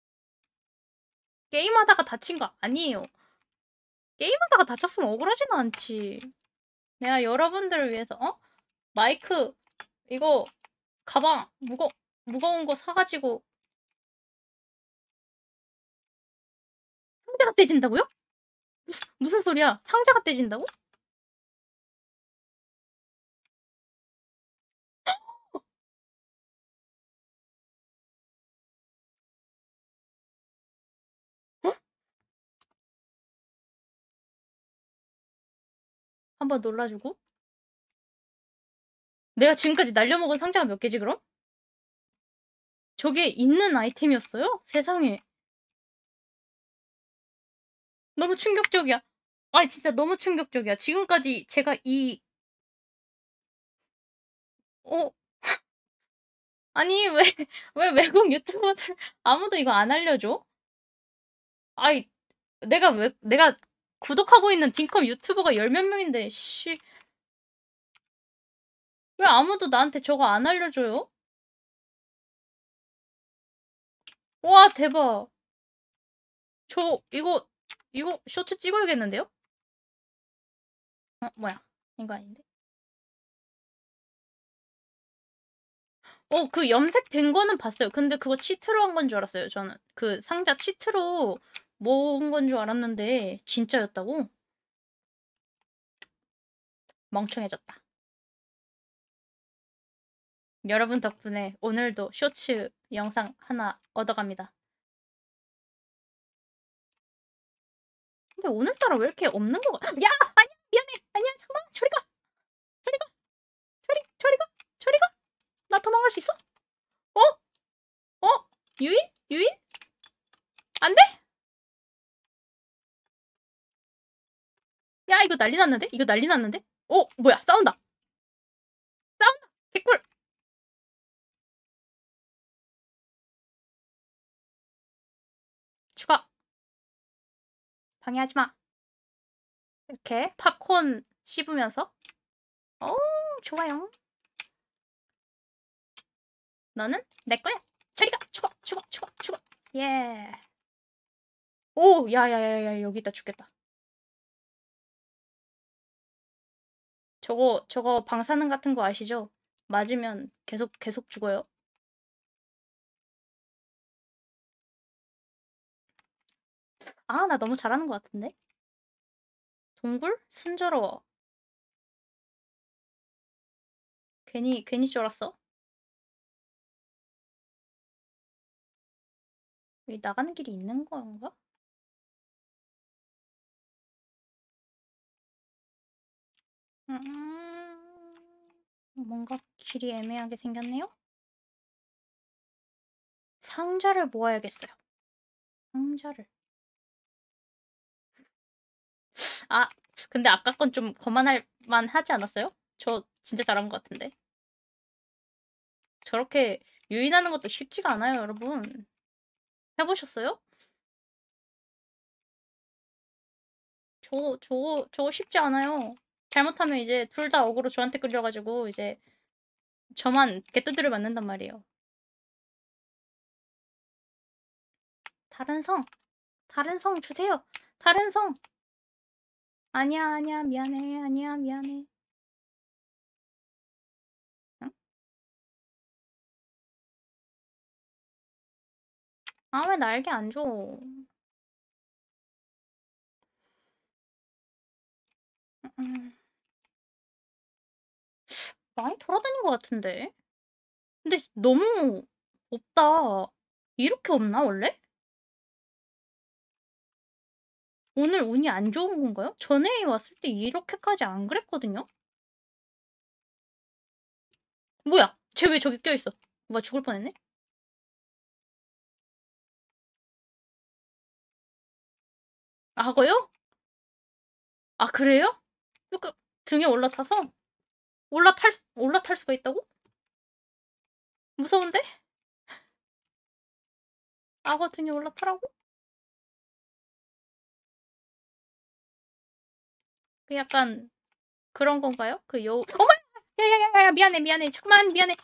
게임하다가 다친 거 아니에요. 게임하다가 다쳤으면 억울하지는 않지. 내가 여러분들을 위해서, 마이크, 이거, 가방, 무거운 거 사가지고, 상자가 떼진다고요? 무슨 소리야? 상자가 떼진다고? 한번 놀라주고. 내가 지금까지 날려먹은 상자가 몇 개지, 그럼? 저게 있는 아이템이었어요? 세상에. 너무 충격적이야. 아, 진짜 너무 충격적이야. 지금까지 제가 어, 아니, 왜 외국 유튜버들 아무도 이거 안 알려줘? 아이, 내가 구독하고 있는 딩컵 유튜버가 열 몇 명인데, 씨. 왜 아무도 나한테 저거 안 알려줘요? 와, 대박. 이거 쇼츠 찍어야겠는데요? 뭐야. 이거 아닌데? 그 염색된 거는 봤어요. 근데 그거 치트로 한 건 줄 알았어요, 저는. 그 상자 치트로 모은 건 줄 알았는데, 진짜였다고? 멍청해졌다. 여러분 덕분에 오늘도 쇼츠 영상 하나 얻어갑니다. 근데 오늘따라 왜 이렇게 없는 거 같아? 야! 아니야! 미안해! 아니야! 잠깐만! 저리 가! 저리 가! 저리 가! 저리 가! 나 도망갈 수 있어? 어? 어? 유인? 유인? 안 돼? 야, 이거 난리 났는데? 이거 난리 났는데? 뭐야? 싸운다! 싸운다! 개꿀! 추가! 방해하지 마! 이렇게 팝콘 씹으면서 좋아요. 너는 내 거야. 저리 가. 죽어, 죽어, 죽어, 죽어. 예. 오, 야야야야, 여기 있다. 죽겠다. 저거 방사능 같은 거 아시죠? 맞으면 계속 죽어요. 아, 나 너무 잘하는 것 같은데? 동굴? 순조로워. 괜히 쫄았어. 여기 나가는 길이 있는 건가? 뭔가 길이 애매하게 생겼네요? 상자를 모아야겠어요. 상자를. 아, 근데 아까 건 좀 거만할 만하지 않았어요? 저 진짜 잘한 것 같은데. 저렇게 유인하는 것도 쉽지가 않아요, 여러분. 해보셨어요? 저거 쉽지 않아요. 잘못하면 이제 둘 다 어그로 저한테 끌려가지고 이제 저만 개뚜드려 맞는단 말이에요. 다른 성! 다른 성 주세요! 다른 성! 아니야, 미안해. 아니야, 미안해. 응? 아, 왜 날개 안 줘? 많이 돌아다닌 것 같은데? 근데 너무 없다. 이렇게 없나, 원래? 오늘 운이 안 좋은 건가요? 전에 왔을 때 이렇게까지 안 그랬거든요? 뭐야? 쟤 왜 저기 껴있어? 뭐야, 죽을 뻔했네? 악어요? 아, 그래요? 그 등에 올라타서? 올라탈 수가 있다고? 무서운데? 악어 등에 올라타라고? 그 약간 그런 건가요? 그 어머! 야야야야, 미안해. 잠깐만, 미안해.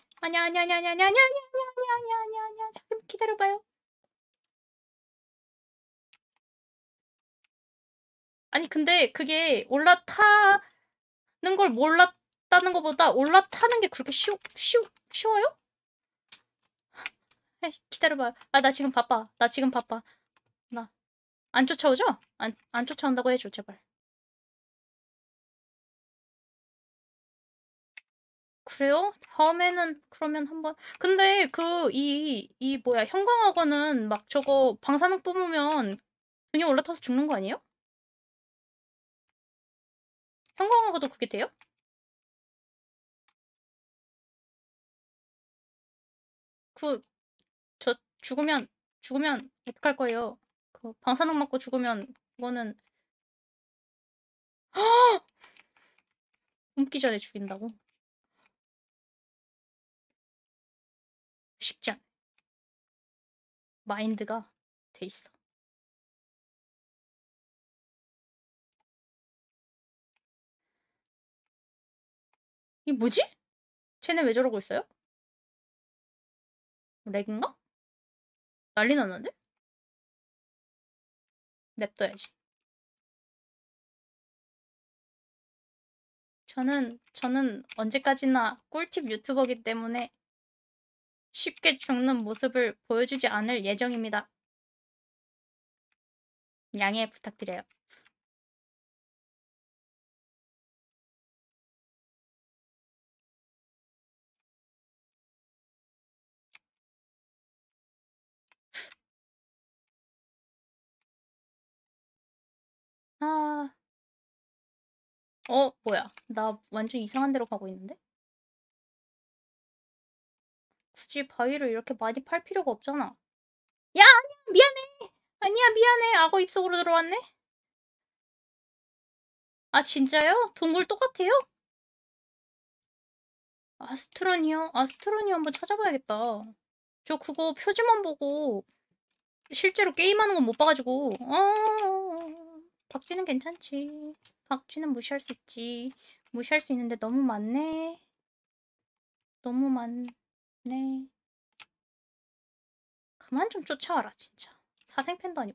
아니야. 잠깐 기다려봐요. 아니, 근데 그게 올라타는 걸 몰랐다는 것보다 올라타는 게 그렇게 쉬워요? 기다려봐요. 아, 나 지금 바빠. 나 안 쫓아오죠? 안 쫓아온다고 해줘, 제발. 그래요? 다음에는 그러면 한번. 근데 뭐야, 형광악어는 막 저거 방사능 뿜으면 등에 올라타서 죽는 거 아니에요? 형광악어도 그게 돼요? 그, 죽으면 어떡할 거예요? 그 방사능 맞고 죽으면 그거는 굶기 전에 죽인다고? 쉽지 않아. 마인드가 돼 있어. 이 뭐지? 쟤네 왜 저러고 있어요? 렉인가? 난리 났는데? 냅둬야지. 저는 언제까지나 꿀팁 유튜버기 때문에 쉽게 죽는 모습을 보여주지 않을 예정입니다. 양해 부탁드려요. 아, 뭐야. 나 완전 이상한 데로 가고 있는데? 굳이 바위를 이렇게 많이 팔 필요가 없잖아. 야, 아니야, 미안해. 아니야, 미안해. 악어 입속으로 들어왔네? 아, 진짜요? 동굴 똑같아요? 아스트로니요? 아스트로니오 한번 찾아봐야겠다. 저 그거 표지만 보고 실제로 게임하는 건 못 봐가지고. 박쥐는 괜찮지. 박쥐는 무시할 수 있지. 무시할 수 있는데 너무 많네. 너무 많네. 그만 좀 쫓아와라, 진짜. 사생팬도 아니고.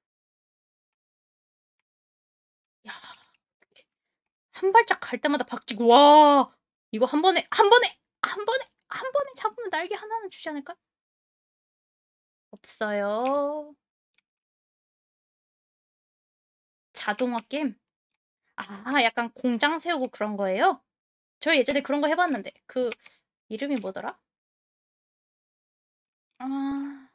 야, 한 발짝 갈 때마다 박쥐. 와, 이거 한 번에 잡으면 날개 하나는 주지 않을까? 없어요. 자동화 게임? 아, 약간 공장 세우고 그런 거예요? 저 예전에 그런 거 해봤는데 그 이름이 뭐더라? 아,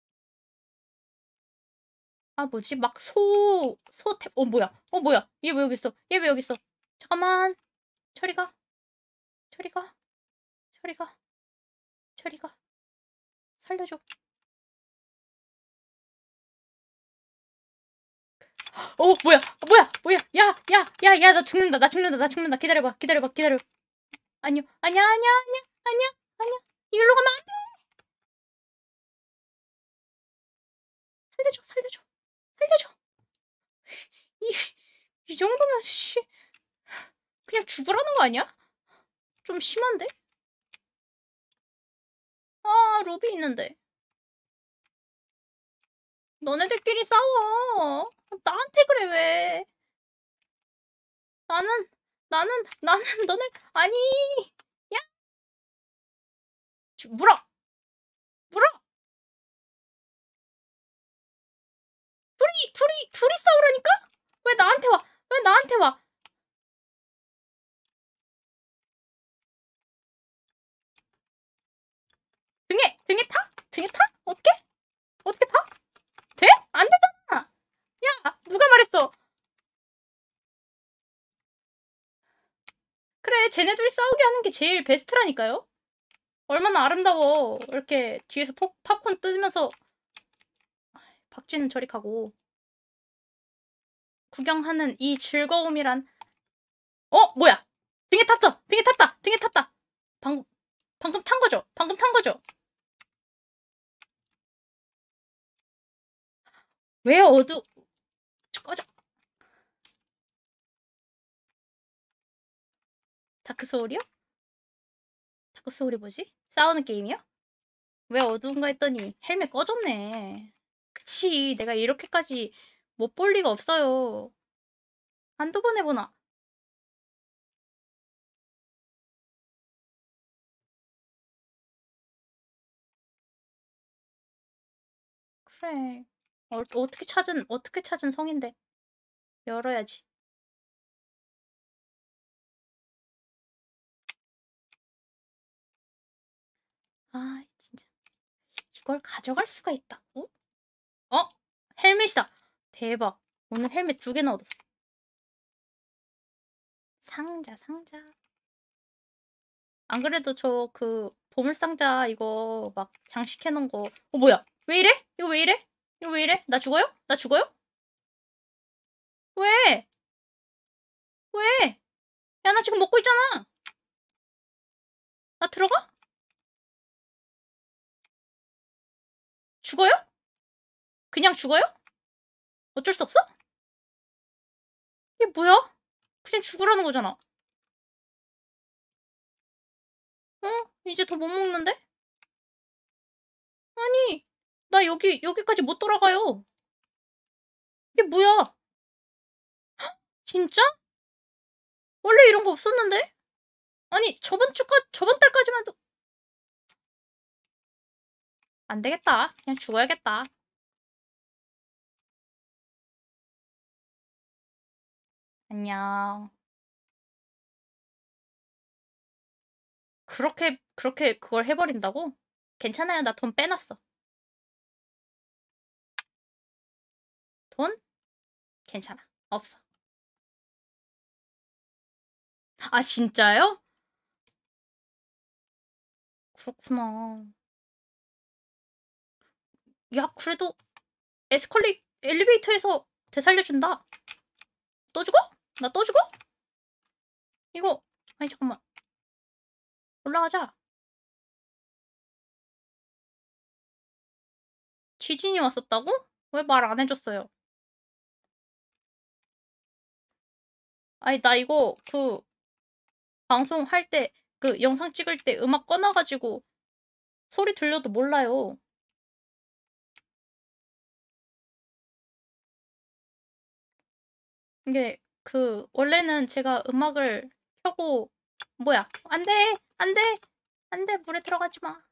뭐지? 막 뭐야? 뭐야? 얘 왜 여기 있어? 얘 왜 여기 있어? 잠깐만. 저리 가. 저리 가. 저리 가. 저리 가. 살려줘. 뭐야? 뭐야? 야, 나 죽는다. 나 죽는다. 기다려봐. 기다려. 아니야. 이리로 가면 안 돼. 살려줘. 이, 이 정도면, 그냥 죽으라는 거 아니야? 좀 심한데? 아, 루비 있는데. 너네들끼리 싸워. 나한테 그래, 왜. 나는, 나는, 너네, 아니. 야, 물어! 물어! 둘이 싸우라니까? 왜 나한테 와? 왜 나한테 와? 등에 타? 등에 타? 어떻게 타? 돼? 안 되잖아! 야, 누가 말했어? 그래, 쟤네 둘이 싸우게 하는 게 제일 베스트라니까요? 얼마나 아름다워. 이렇게 뒤에서 팝콘 뜯으면서 박쥐는 저리 가고 구경하는 이 즐거움이란 뭐야? 등에 탔다. 방금 탄 거죠? 왜 꺼져. 다크소울이요? 다크소울이 뭐지? 싸우는 게임이요? 왜 어두운가 했더니 헬멧 꺼졌네. 그치, 내가 이렇게까지 못 볼 리가 없어요. 한두 번 해보나. 그래. 어떻게 찾은 성인데. 열어야지. 아, 진짜. 이걸 가져갈 수가 있다고? 어? 헬멧이다. 대박. 오늘 헬멧 2개나 얻었어. 상자. 안 그래도 저 보물상자 이거 막 장식해놓은 거. 뭐야? 왜 이래? 이거 왜 이래? 나 죽어요? 왜? 왜? 야, 나 지금 먹고 있잖아. 나 들어가? 죽어요? 그냥 죽어요? 어쩔 수 없어? 이게 뭐야? 그냥 죽으라는 거잖아. 이제 더 못 먹는데? 아니, 나 여기까지 못 돌아가요. 이게 뭐야? 진짜? 원래 이런 거 없었는데? 아니, 저번 달까지만 해도. 안 되겠다. 그냥 죽어야겠다. 안녕. 그렇게 그걸 해버린다고? 괜찮아요. 나 돈 빼놨어. 돈? 괜찮아. 없어. 아, 진짜요? 그렇구나. 야, 그래도 엘리베이터에서 되살려준다. 또 죽어? 나 또 죽어? 이거, 아니, 잠깐만. 올라가자. 지진이 왔었다고? 왜 말 안 해줬어요? 아니, 나 이거, 방송할 때, 영상 찍을 때 음악 꺼놔가지고 소리 들려도 몰라요. 이게, 원래는 제가 음악을 켜고, 뭐야. 안 돼! 안 돼! 안 돼! 물에 들어가지 마.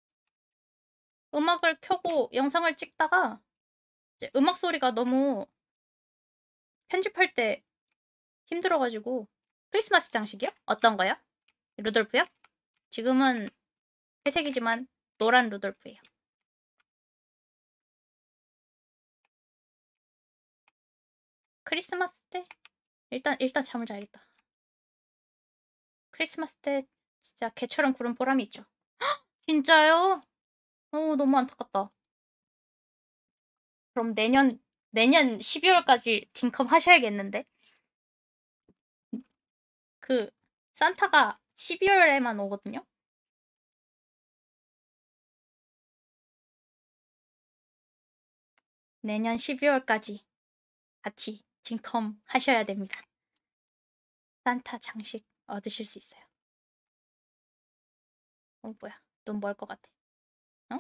음악을 켜고 영상을 찍다가, 이제 음악 소리가 너무 편집할 때 힘들어가지고. 크리스마스 장식이요? 어떤 거요? 루돌프요? 지금은 회색이지만 노란 루돌프예요. 크리스마스 때 일단 잠을 자야겠다. 크리스마스 때 진짜 개처럼 구른 보람이 있죠. 진짜요? 너무 안타깝다. 그럼 내년 12월까지 딩컴 하셔야겠는데? 그 산타가 12월에만 오거든요. 내년 12월까지 같이 딩컴 하셔야 됩니다. 산타 장식 얻으실 수 있어요. 뭐야? 눈 멀 것 같아. 어?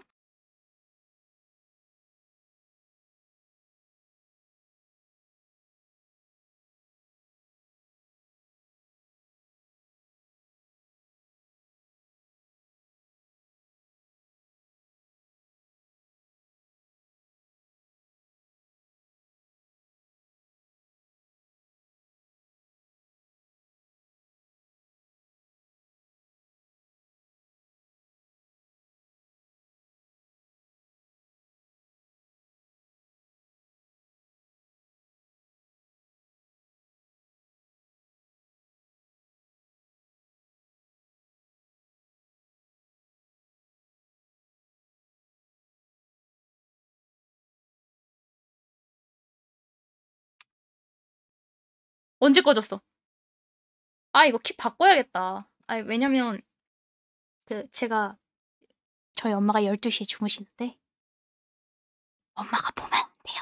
언제 꺼졌어? 아, 이거 키 바꿔야겠다. 아니, 왜냐면 제가 저희 엄마가 12시에 주무시는데 엄마가 보면 안 돼요.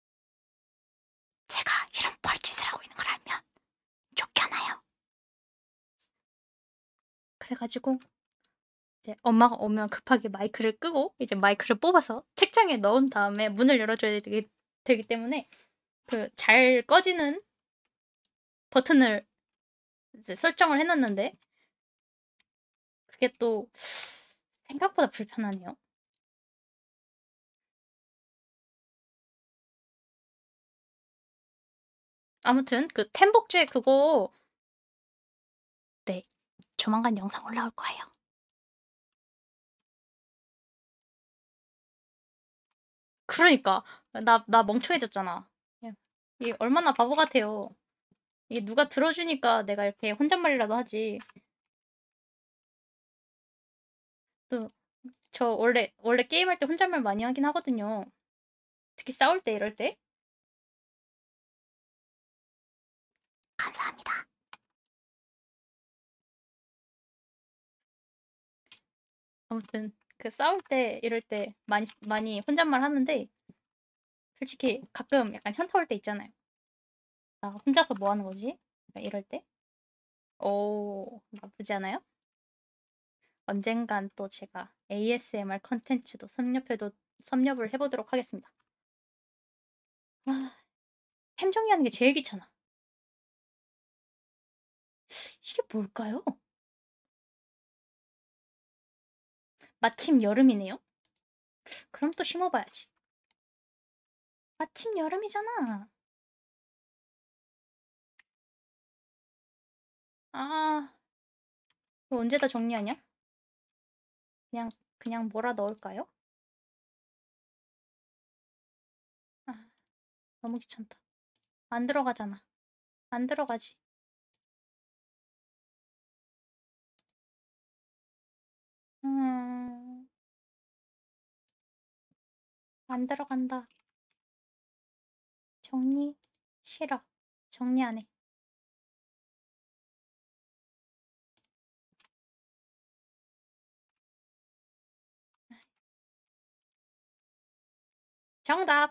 제가 이런 벌짓을 하고 있는 걸 알면 쫓겨나요. 그래가지고 이제 엄마가 오면 급하게 마이크를 끄고 이제 마이크를 뽑아서 책장에 넣은 다음에 문을 열어줘야 되기 때문에 잘 꺼지는 버튼을 이제 설정을 해놨는데 그게 또 생각보다 불편하네요. 아무튼 템복제 그거 네 조만간 영상 올라올 거예요. 그러니까 나 멍청해졌잖아. 이게 얼마나 바보 같아요. 이게 누가 들어주니까 내가 이렇게 혼잣말이라도 하지. 또 저 원래 게임할 때 혼잣말 많이 하긴 하거든요. 특히 싸울 때 이럴 때. 감사합니다. 아무튼 싸울 때 이럴 때 많이 혼잣말 하는데 솔직히 가끔 약간 현타 올 때 있잖아요. 나 혼자서 뭐 하는 거지? 약간 이럴 때. 오, 나쁘지 않아요? 언젠간 또 제가 ASMR 컨텐츠도 섭렵을 해보도록 하겠습니다. 아, 템 정리하는 게 제일 귀찮아. 이게 뭘까요? 마침 여름이네요? 그럼 또 심어봐야지. 마침 여름이잖아. 아, 이거 언제 다 정리하냐? 그냥 뭐라 넣을까요? 아, 너무 귀찮다. 안 들어가잖아. 안 들어가지. 안 들어간다. 정리 싫어. 정리 안 해. 정답.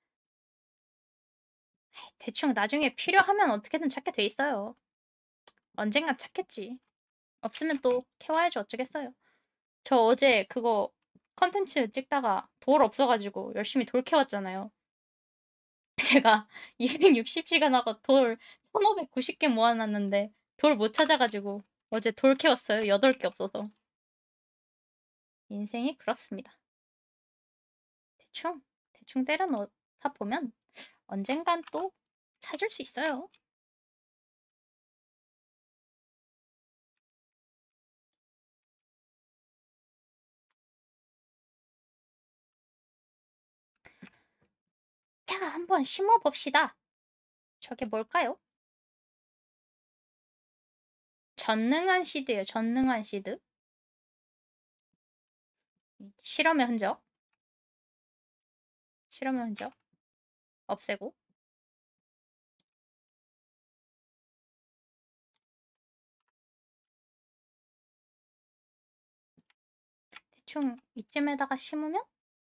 대충 나중에 필요하면 어떻게든 찾게 돼 있어요. 언젠간 찾겠지. 없으면 또 캐와야지 어쩌겠어요. 저 어제 그거 컨텐츠 찍다가 돌 없어가지고 열심히 돌 캐왔잖아요. 제가 260시간 하고 돌 1590개 모아놨는데 돌 못 찾아가지고 어제 돌 캐왔어요. 8개 없어서. 인생이 그렇습니다. 대충 때려 넣다 보면 언젠간 또 찾을 수 있어요. 자, 한번 심어봅시다. 저게 뭘까요? 전능한 시드예요. 전능한 시드. 실험의 흔적. 실험의 흔적. 없애고. 대충 이쯤에다가 심으면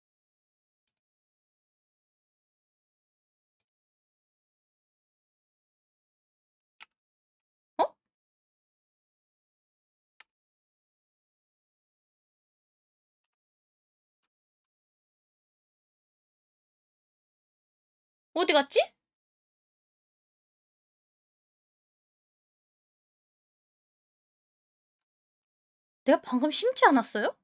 어? 어디 갔지? 내가 방금 심지 않았어요?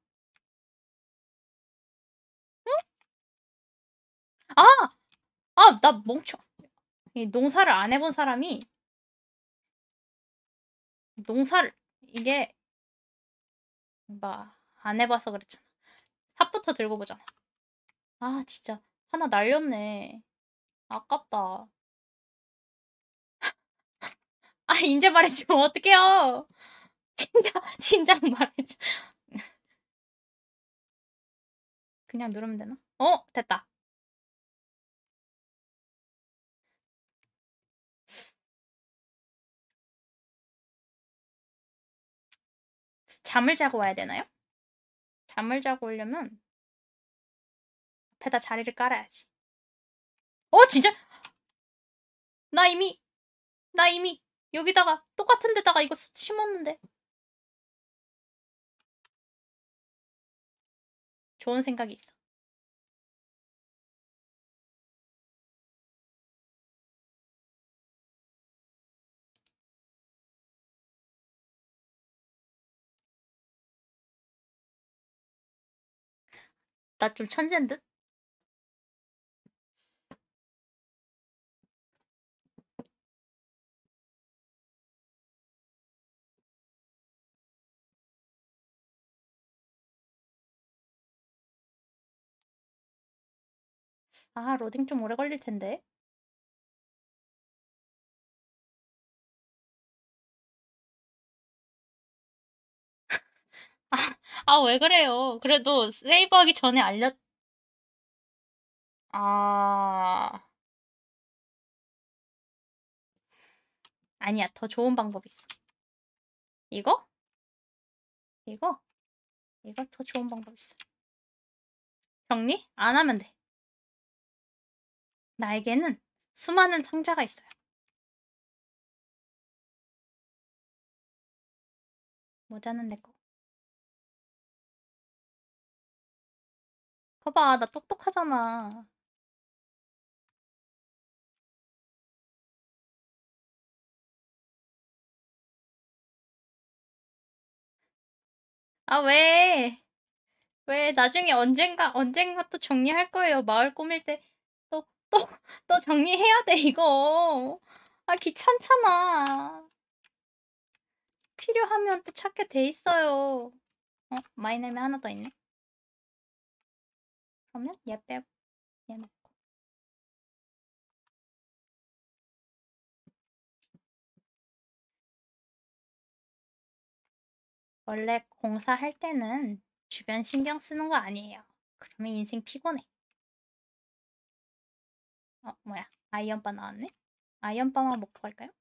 아! 나 멍청. 이 농사를 안 해본 사람이 농사를 이게 안 해봐서 그랬잖아. 삽부터 들고 보잖아. 아 진짜 하나 날렸네. 아깝다. 인제 말해주면 어떡해요. 진작 말해줘. 그냥 누르면 되나? 됐다. 잠을 자고 와야 되나요? 잠을 자고 오려면 앞에다 자리를 깔아야지. 진짜? 나 이미 여기다가 똑같은 데다가 이거 심었는데. 좋은 생각이 있어. 나 좀 천재인 듯? 로딩 좀 오래 걸릴 텐데. 왜 그래요? 그래도 세이브하기 전에 아, 아니야. 더 좋은 방법 있어. 이거? 이거? 이거 더 좋은 방법 있어. 정리? 안 하면 돼. 나에게는 수많은 상자가 있어요. 모자는 내 거. 봐봐, 나 똑똑하잖아. 왜? 왜 나중에 언젠가 또 정리할 거예요. 마을 꾸밀 때 또, 또, 또 정리해야 돼, 이거. 귀찮잖아. 필요하면 또 찾게 돼 있어요. 마이넬이 하나 더 있네. 그러면 얘 빼고 얘 넣고. 원래 공사할 때는 주변 신경 쓰는 거 아니에요. 그러면 인생 피곤해. 뭐야. 아이언바 나왔네? 아이언바만 먹고 갈까요?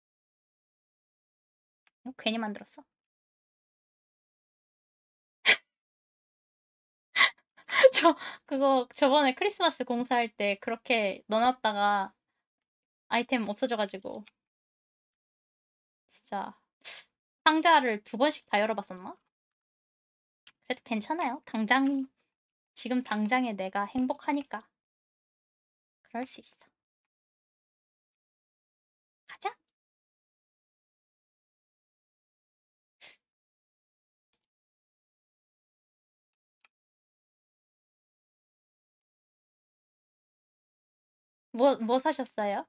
괜히 만들었어. 그거 저번에 크리스마스 공사할 때 그렇게 넣어놨다가 아이템 없어져가지고 진짜 상자를 2번씩 다 열어봤었나? 그래도 괜찮아요. 지금 당장에 내가 행복하니까 그럴 수 있어. 가자. 뭐 사셨어요?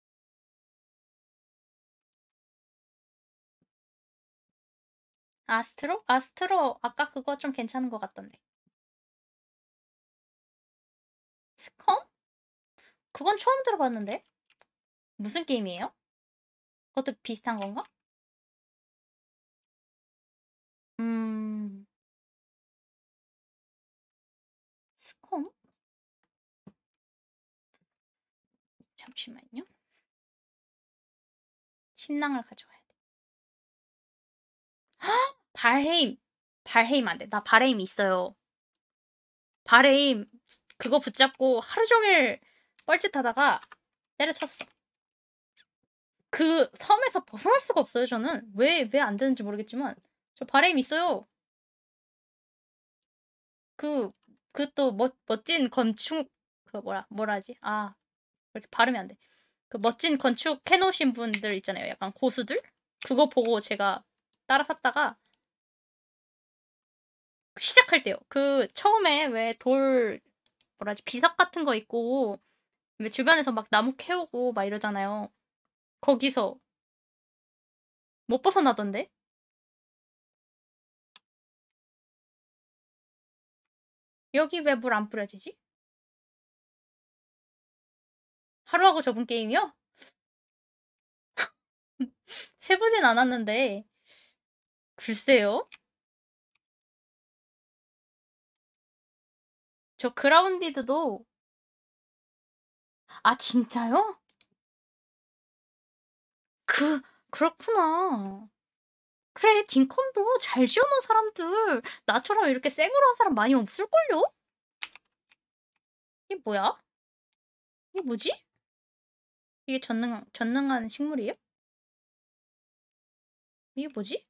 아스트로? 아스트로 아까 그거 좀 괜찮은 것 같던데. 스컴? 그건 처음 들어봤는데. 무슨 게임이에요? 그것도 비슷한 건가? 스컴? 잠시만요. 침낭을 가져와야 돼. 발헤임! 발헤임 안 돼. 나 발헤임 있어요. 발헤임 그거 붙잡고 하루 종일 뻘짓하다가 때려쳤어. 그 섬에서 벗어날 수가 없어요, 저는. 왜 안 되는지 모르겠지만. 저 발해임 있어요. 또 멋진 건축, 뭐라지? 그렇게 발음이 안 돼. 그 멋진 건축 해놓으신 분들 있잖아요. 약간 고수들? 그거 보고 제가 따라 샀다가 시작할 때요. 처음에 왜 비석 같은 거 있고, 왜 주변에서 막 나무 캐오고 막 이러잖아요. 거기서 못 벗어나던데? 여기 왜 물 안 뿌려지지? 하루하고 접은 게임이요? 세보진 않았는데 글쎄요. 저 그라운디드도 진짜요? 그렇구나. 그래, 딩컴도 잘 지어놓은 사람들 나처럼 이렇게 생으로 한 사람 많이 없을걸요? 이게 뭐야? 이게 뭐지? 이게 전능한 식물이에요? 이게 뭐지?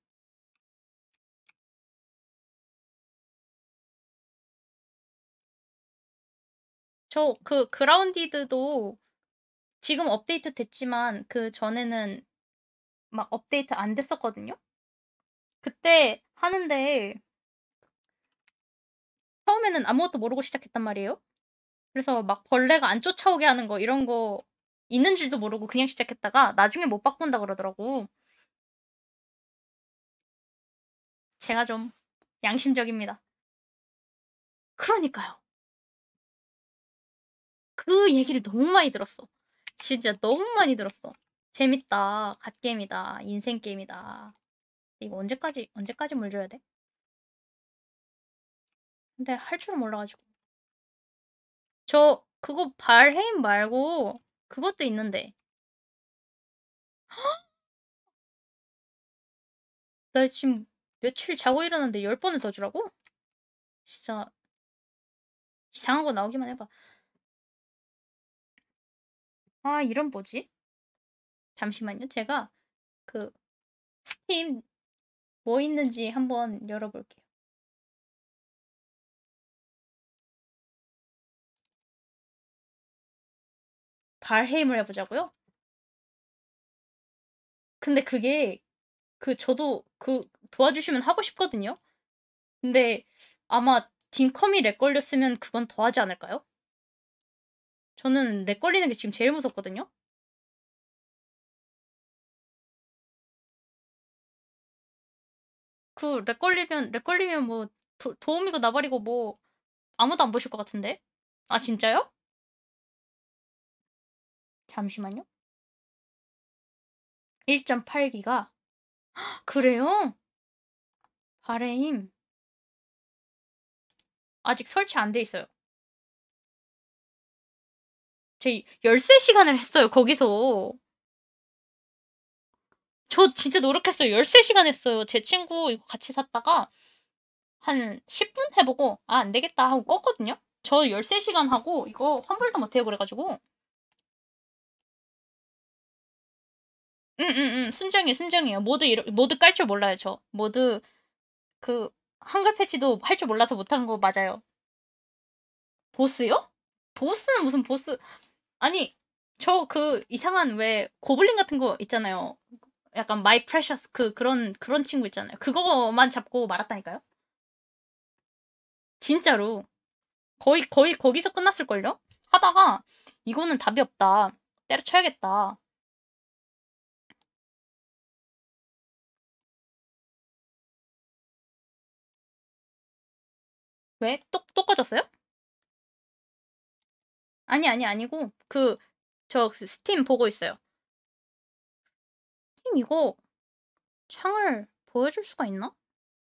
저 그라운디드도 지금 업데이트 됐지만 그 전에는 막 업데이트 안 됐었거든요? 그때 하는데 처음에는 아무것도 모르고 시작했단 말이에요. 그래서 막 벌레가 안 쫓아오게 하는 거 이런 거 있는 줄도 모르고 그냥 시작했다가 나중에 못 바꾼다 그러더라고. 제가 좀 양심적입니다. 그러니까요. 그 얘기를 너무 많이 들었어. 진짜 너무 많이 들었어. 재밌다. 갓게임이다. 인생 게임이다. 이거 언제까지 물 줘야 돼? 근데 할 줄은 몰라가지고. 저 그거 발해임 말고 그것도 있는데. 나 지금 며칠 자고 일어났는데 10번을 더 주라고? 진짜 이상한 거 나오기만 해봐. 이름 뭐지? 잠시만요. 제가 그 스팀 뭐 있는지 한번 열어볼게요. 발해임을 해보자고요? 근데 그게 저도 도와주시면 하고 싶거든요. 근데 아마 딩컴이 렉 걸렸으면 그건 더 하지 않을까요? 저는 렉 걸리는 게 지금 제일 무섭거든요. 렉 걸리면 뭐 도우미고 나발이고 뭐 아무도 안 보실 것 같은데? 진짜요? 잠시만요. 1.8기가 그래요? 바레임 아직 설치 안 돼 있어요. 제 13시간을 했어요, 거기서. 저 진짜 노력했어요. 13시간 했어요. 제 친구 이거 같이 샀다가 한 10분 해보고 아, 안 되겠다 하고 껐거든요. 저 13시간 하고 이거 환불도 못해요, 그래가지고. 순정이에요. 모드 깔 줄 몰라요, 저. 모드, 그, 한글 패치도 할 줄 몰라서 못한 거 맞아요. 보스요? 보스는 무슨 보스. 아니, 저 그 이상한 왜 고블린 같은 거 있잖아요. 약간 마이 프레셔스 그런 친구 있잖아요. 그거만 잡고 말았다니까요. 진짜로. 거의 거기서 끝났을걸요? 하다가 이거는 답이 없다. 때려쳐야겠다. 왜? 또 꺼졌어요? 아니고 저 스팀 보고 있어요. 스팀 이거 창을 보여줄 수가 있나?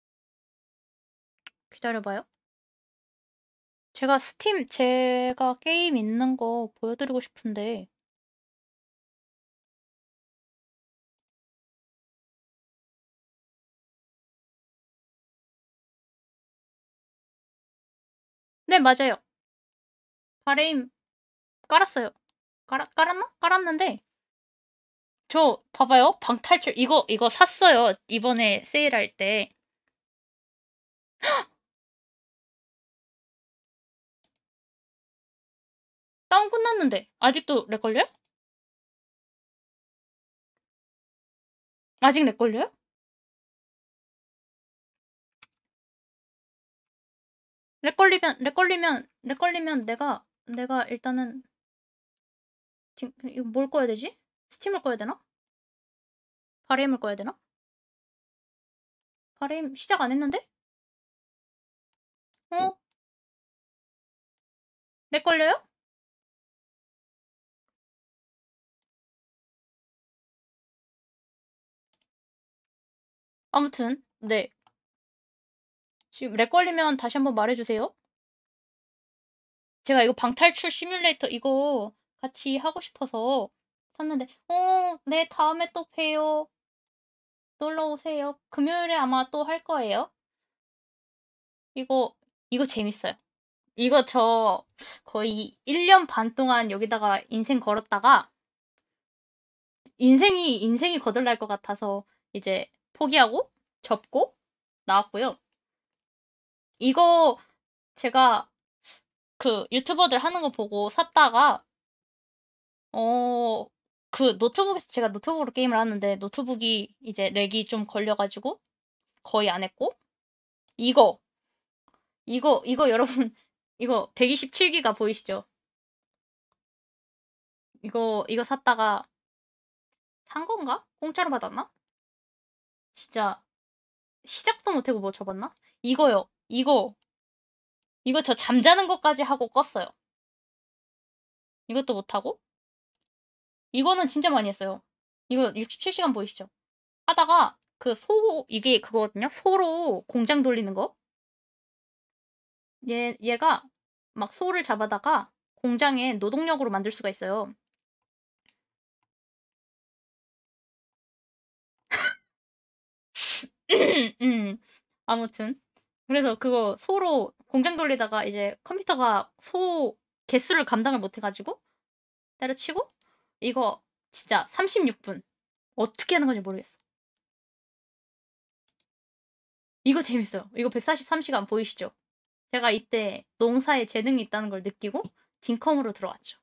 기다려봐요. 제가 게임 있는 거 보여드리고 싶은데. 네, 맞아요. 바레임 깔았어요. 깔았나? 깔았는데, 저, 봐봐요. 방탈출, 이거 샀어요. 이번에 세일할 때. 다운 끝났는데, 아직도 렉 걸려요? 아직 렉 걸려요? 렉 걸리면 내가 일단은, 지금, 이거 뭘 꺼야 되지? 스팀을 꺼야 되나? 바레임을 꺼야 되나? 바레임 시작 안 했는데? 어? 렉 걸려요? 아무튼, 네. 지금 렉 걸리면 다시 한번 말해주세요. 제가 이거 방탈출 시뮬레이터 이거 같이 하고 싶어서 샀는데, 네, 다음에 또 봬요. 놀러 오세요. 금요일에 아마 또 할 거예요. 이거, 이거 재밌어요. 이거 저 거의 1년 반 동안 여기다가 인생 걸었다가 인생이 거덜날 것 같아서 이제 포기하고 접고 나왔고요. 이거 제가 그 유튜버들 하는 거 보고 샀다가 어, 제가 노트북으로 게임을 하는데 노트북이 이제 렉이 좀 걸려가지고 거의 안 했고 이거 이거 여러분 이거 127기가 보이시죠? 이거 샀다가 산 건가? 공짜로 받았나? 진짜 시작도 못하고 뭐 접었나? 이거요. 이거 저 잠자는 것까지 하고 껐어요. 이것도 못하고 이거는 진짜 많이 했어요. 이거 67시간 보이시죠? 하다가 이게 그거거든요. 소로 공장 돌리는 거. 얘가 막 소를 잡아다가 공장에 노동력으로 만들 수가 있어요. 아무튼. 그래서 그거 소로 공장 돌리다가 이제 컴퓨터가 소 개수를 감당을 못해가지고 때려치고 이거 진짜 36분. 어떻게 하는 건지 모르겠어. 이거 재밌어요. 이거 143시간 보이시죠? 제가 이때 농사에 재능이 있다는 걸 느끼고 딩컴으로 들어왔죠.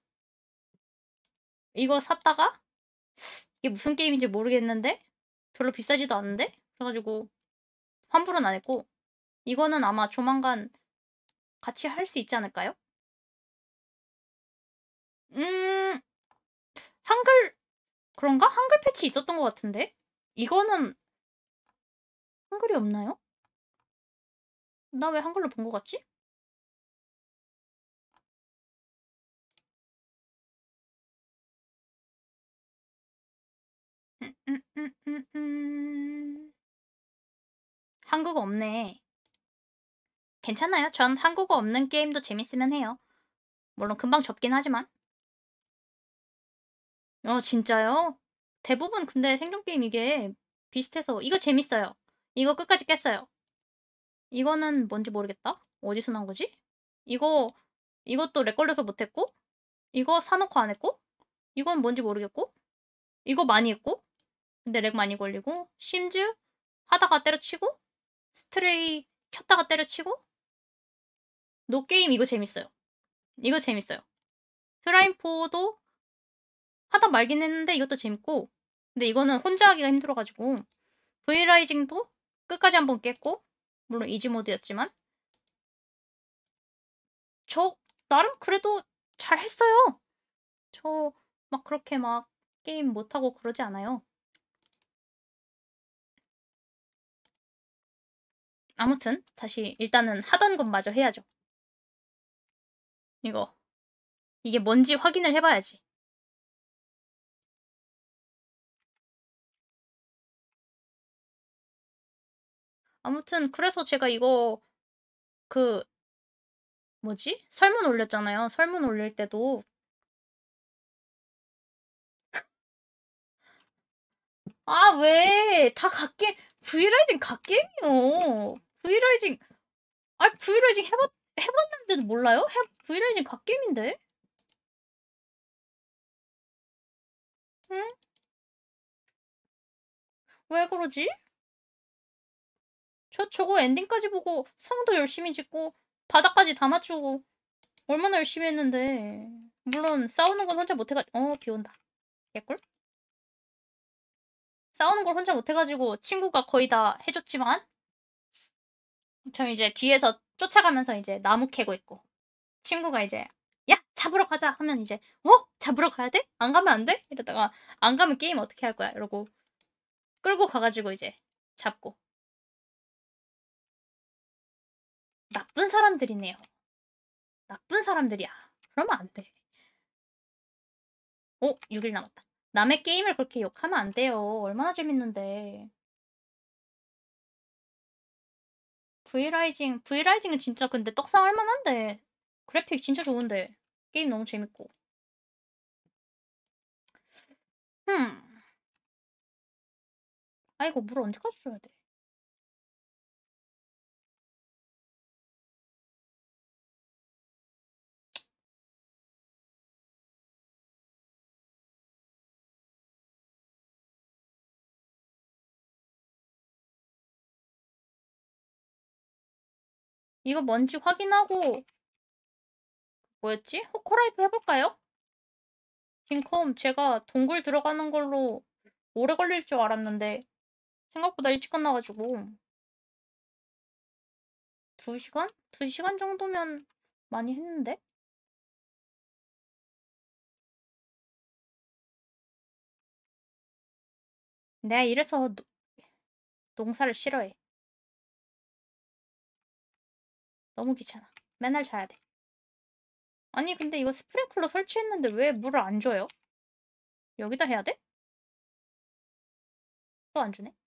이거 샀다가 이게 무슨 게임인지 모르겠는데 별로 비싸지도 않은데 그래가지고 환불은 안 했고 이거는 아마 조만간 같이 할 수 있지 않을까요? 음, 한글 그런가? 한글 패치 있었던 것 같은데 이거는 한글이 없나요? 나 왜 한글로 본 것 같지? 음, 음, 음, 음, 음. 한국어 없네. 괜찮아요. 전 한국어 없는 게임도 재밌으면 해요. 물론 금방 접긴 하지만. 진짜요? 대부분 근데 생존 게임 이게 비슷해서 이거 재밌어요. 이거 끝까지 깼어요. 이거는 뭔지 모르겠다. 어디서 나온 거지? 이것도 렉 걸려서 못했고, 이거 사놓고 안 했고, 이건 뭔지 모르겠고, 이거 많이 했고, 근데 렉 많이 걸리고, 심즈 하다가 때려치고, 스트레이 켰다가 때려치고, 노게임 이거 재밌어요. 이거 재밌어요. 트라임포도 하다 말긴 했는데 이것도 재밌고, 근데 이거는 혼자 하기가 힘들어가지고, V라이징도 끝까지 한번 깼고, 물론 이지 모드였지만, 저 나름 그래도 잘 했어요. 저 막 그렇게 막 게임 못하고 그러지 않아요. 아무튼 다시 일단은 하던 것 마저 해야죠. 이게 뭔지 확인을 해봐야지. 아무튼 그래서 제가 이거 그 뭐지? 설문 올렸잖아요. 설문 올릴 때도 왜? 다 갓게임 V라이징 갓게임이요. V라이징 V라이징 해봤는데도 몰라요? V라이징 갓게임인데? 응? 왜 그러지? 저거 엔딩까지 보고 성도 열심히 짓고 바닥까지 다 맞추고 얼마나 열심히 했는데. 물론 싸우는 건 혼자 못해가지고 비 온다. 개꿀? 싸우는 걸 혼자 못해가지고 친구가 거의 다 해줬지만 저 이제 뒤에서 쫓아가면서 이제 나무 캐고 있고 친구가 이제 야 잡으러 가자 하면 이제 잡으러 가야 돼? 안 가면 안 돼? 이러다가 안 가면 게임 어떻게 할 거야? 이러고 끌고 가가지고 이제 잡고. 나쁜 사람들이네요. 나쁜 사람들이야. 그러면 안 돼. 6일 남았다. 남의 게임을 그렇게 욕하면 안 돼요. 얼마나 재밌는데. V라이징은 진짜 근데 떡상 할만한데. 그래픽 진짜 좋은데. 게임 너무 재밌고. 흠. 이거 물 언제까지 줘야 돼? 이거 뭔지 확인하고 뭐였지? 호코라이프 해볼까요? 딩컴 제가 동굴 들어가는 걸로 오래 걸릴 줄 알았는데 생각보다 일찍 끝나가지고 2시간? 2시간 정도면 많이 했는데? 내가 이래서 농사를 싫어해. 너무 귀찮아. 맨날 자야 돼. 아니 근데 이거 스프링클러 설치했는데 왜 물을 안 줘요? 여기다 해야 돼? 또 안 주네?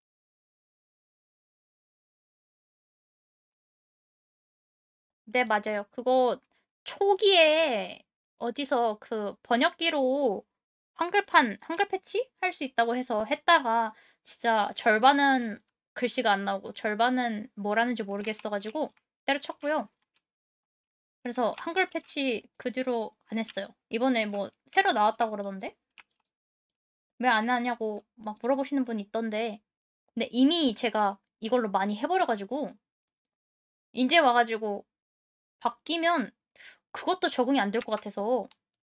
네, 맞아요. 그거 초기에 어디서 그 번역기로 한글 패치 할 수 있다고 해서 했다가 진짜 절반은 글씨가 안 나오고 절반은 뭐라는지 모르겠어가지고 때려쳤고요. 그래서 한글 패치 그 뒤로 안 했어요. 이번에 뭐 새로 나왔다고 그러던데? 왜 안 하냐고 막 물어보시는 분이 있던데. 근데 이미 제가 이걸로 많이 해버려가지고 이제 와가지고 바뀌면 그것도 적응이 안 될 것 같아서.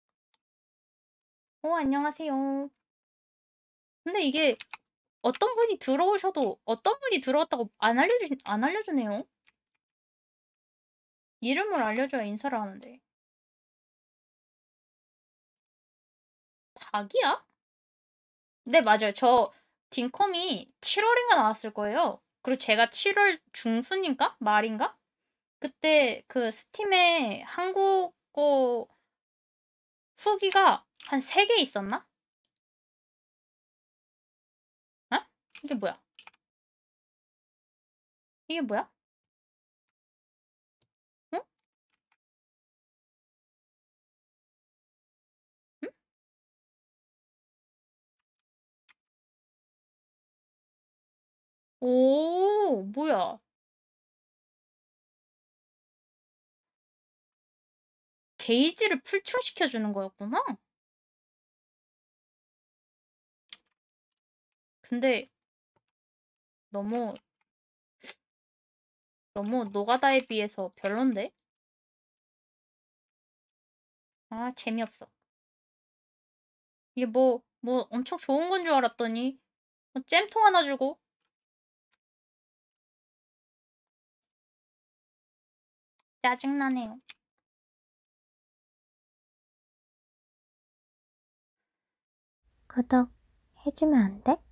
안녕하세요. 근데 이게 어떤 분이 들어오셔도 어떤 분이 들어왔다고 안 알려주네요. 이름을 알려줘야 인사를 하는데. 닭이야? 네, 맞아요. 저 딩컴이 7월인가 나왔을 거예요. 그리고 제가 7월 중순인가? 말인가? 그때 그 스팀에 한국어 후기가 한 3개 있었나? 어? 이게 뭐야? 이게 뭐야? 응? 응? 오, 뭐야? 게이지를 풀충시켜주는 거였구나? 근데 너무 노가다에 비해서 별론데? 아, 재미없어. 이게 뭐 엄청 좋은 건 줄 알았더니 잼통 하나 주고 짜증나네요. 구독 해주면 안 돼?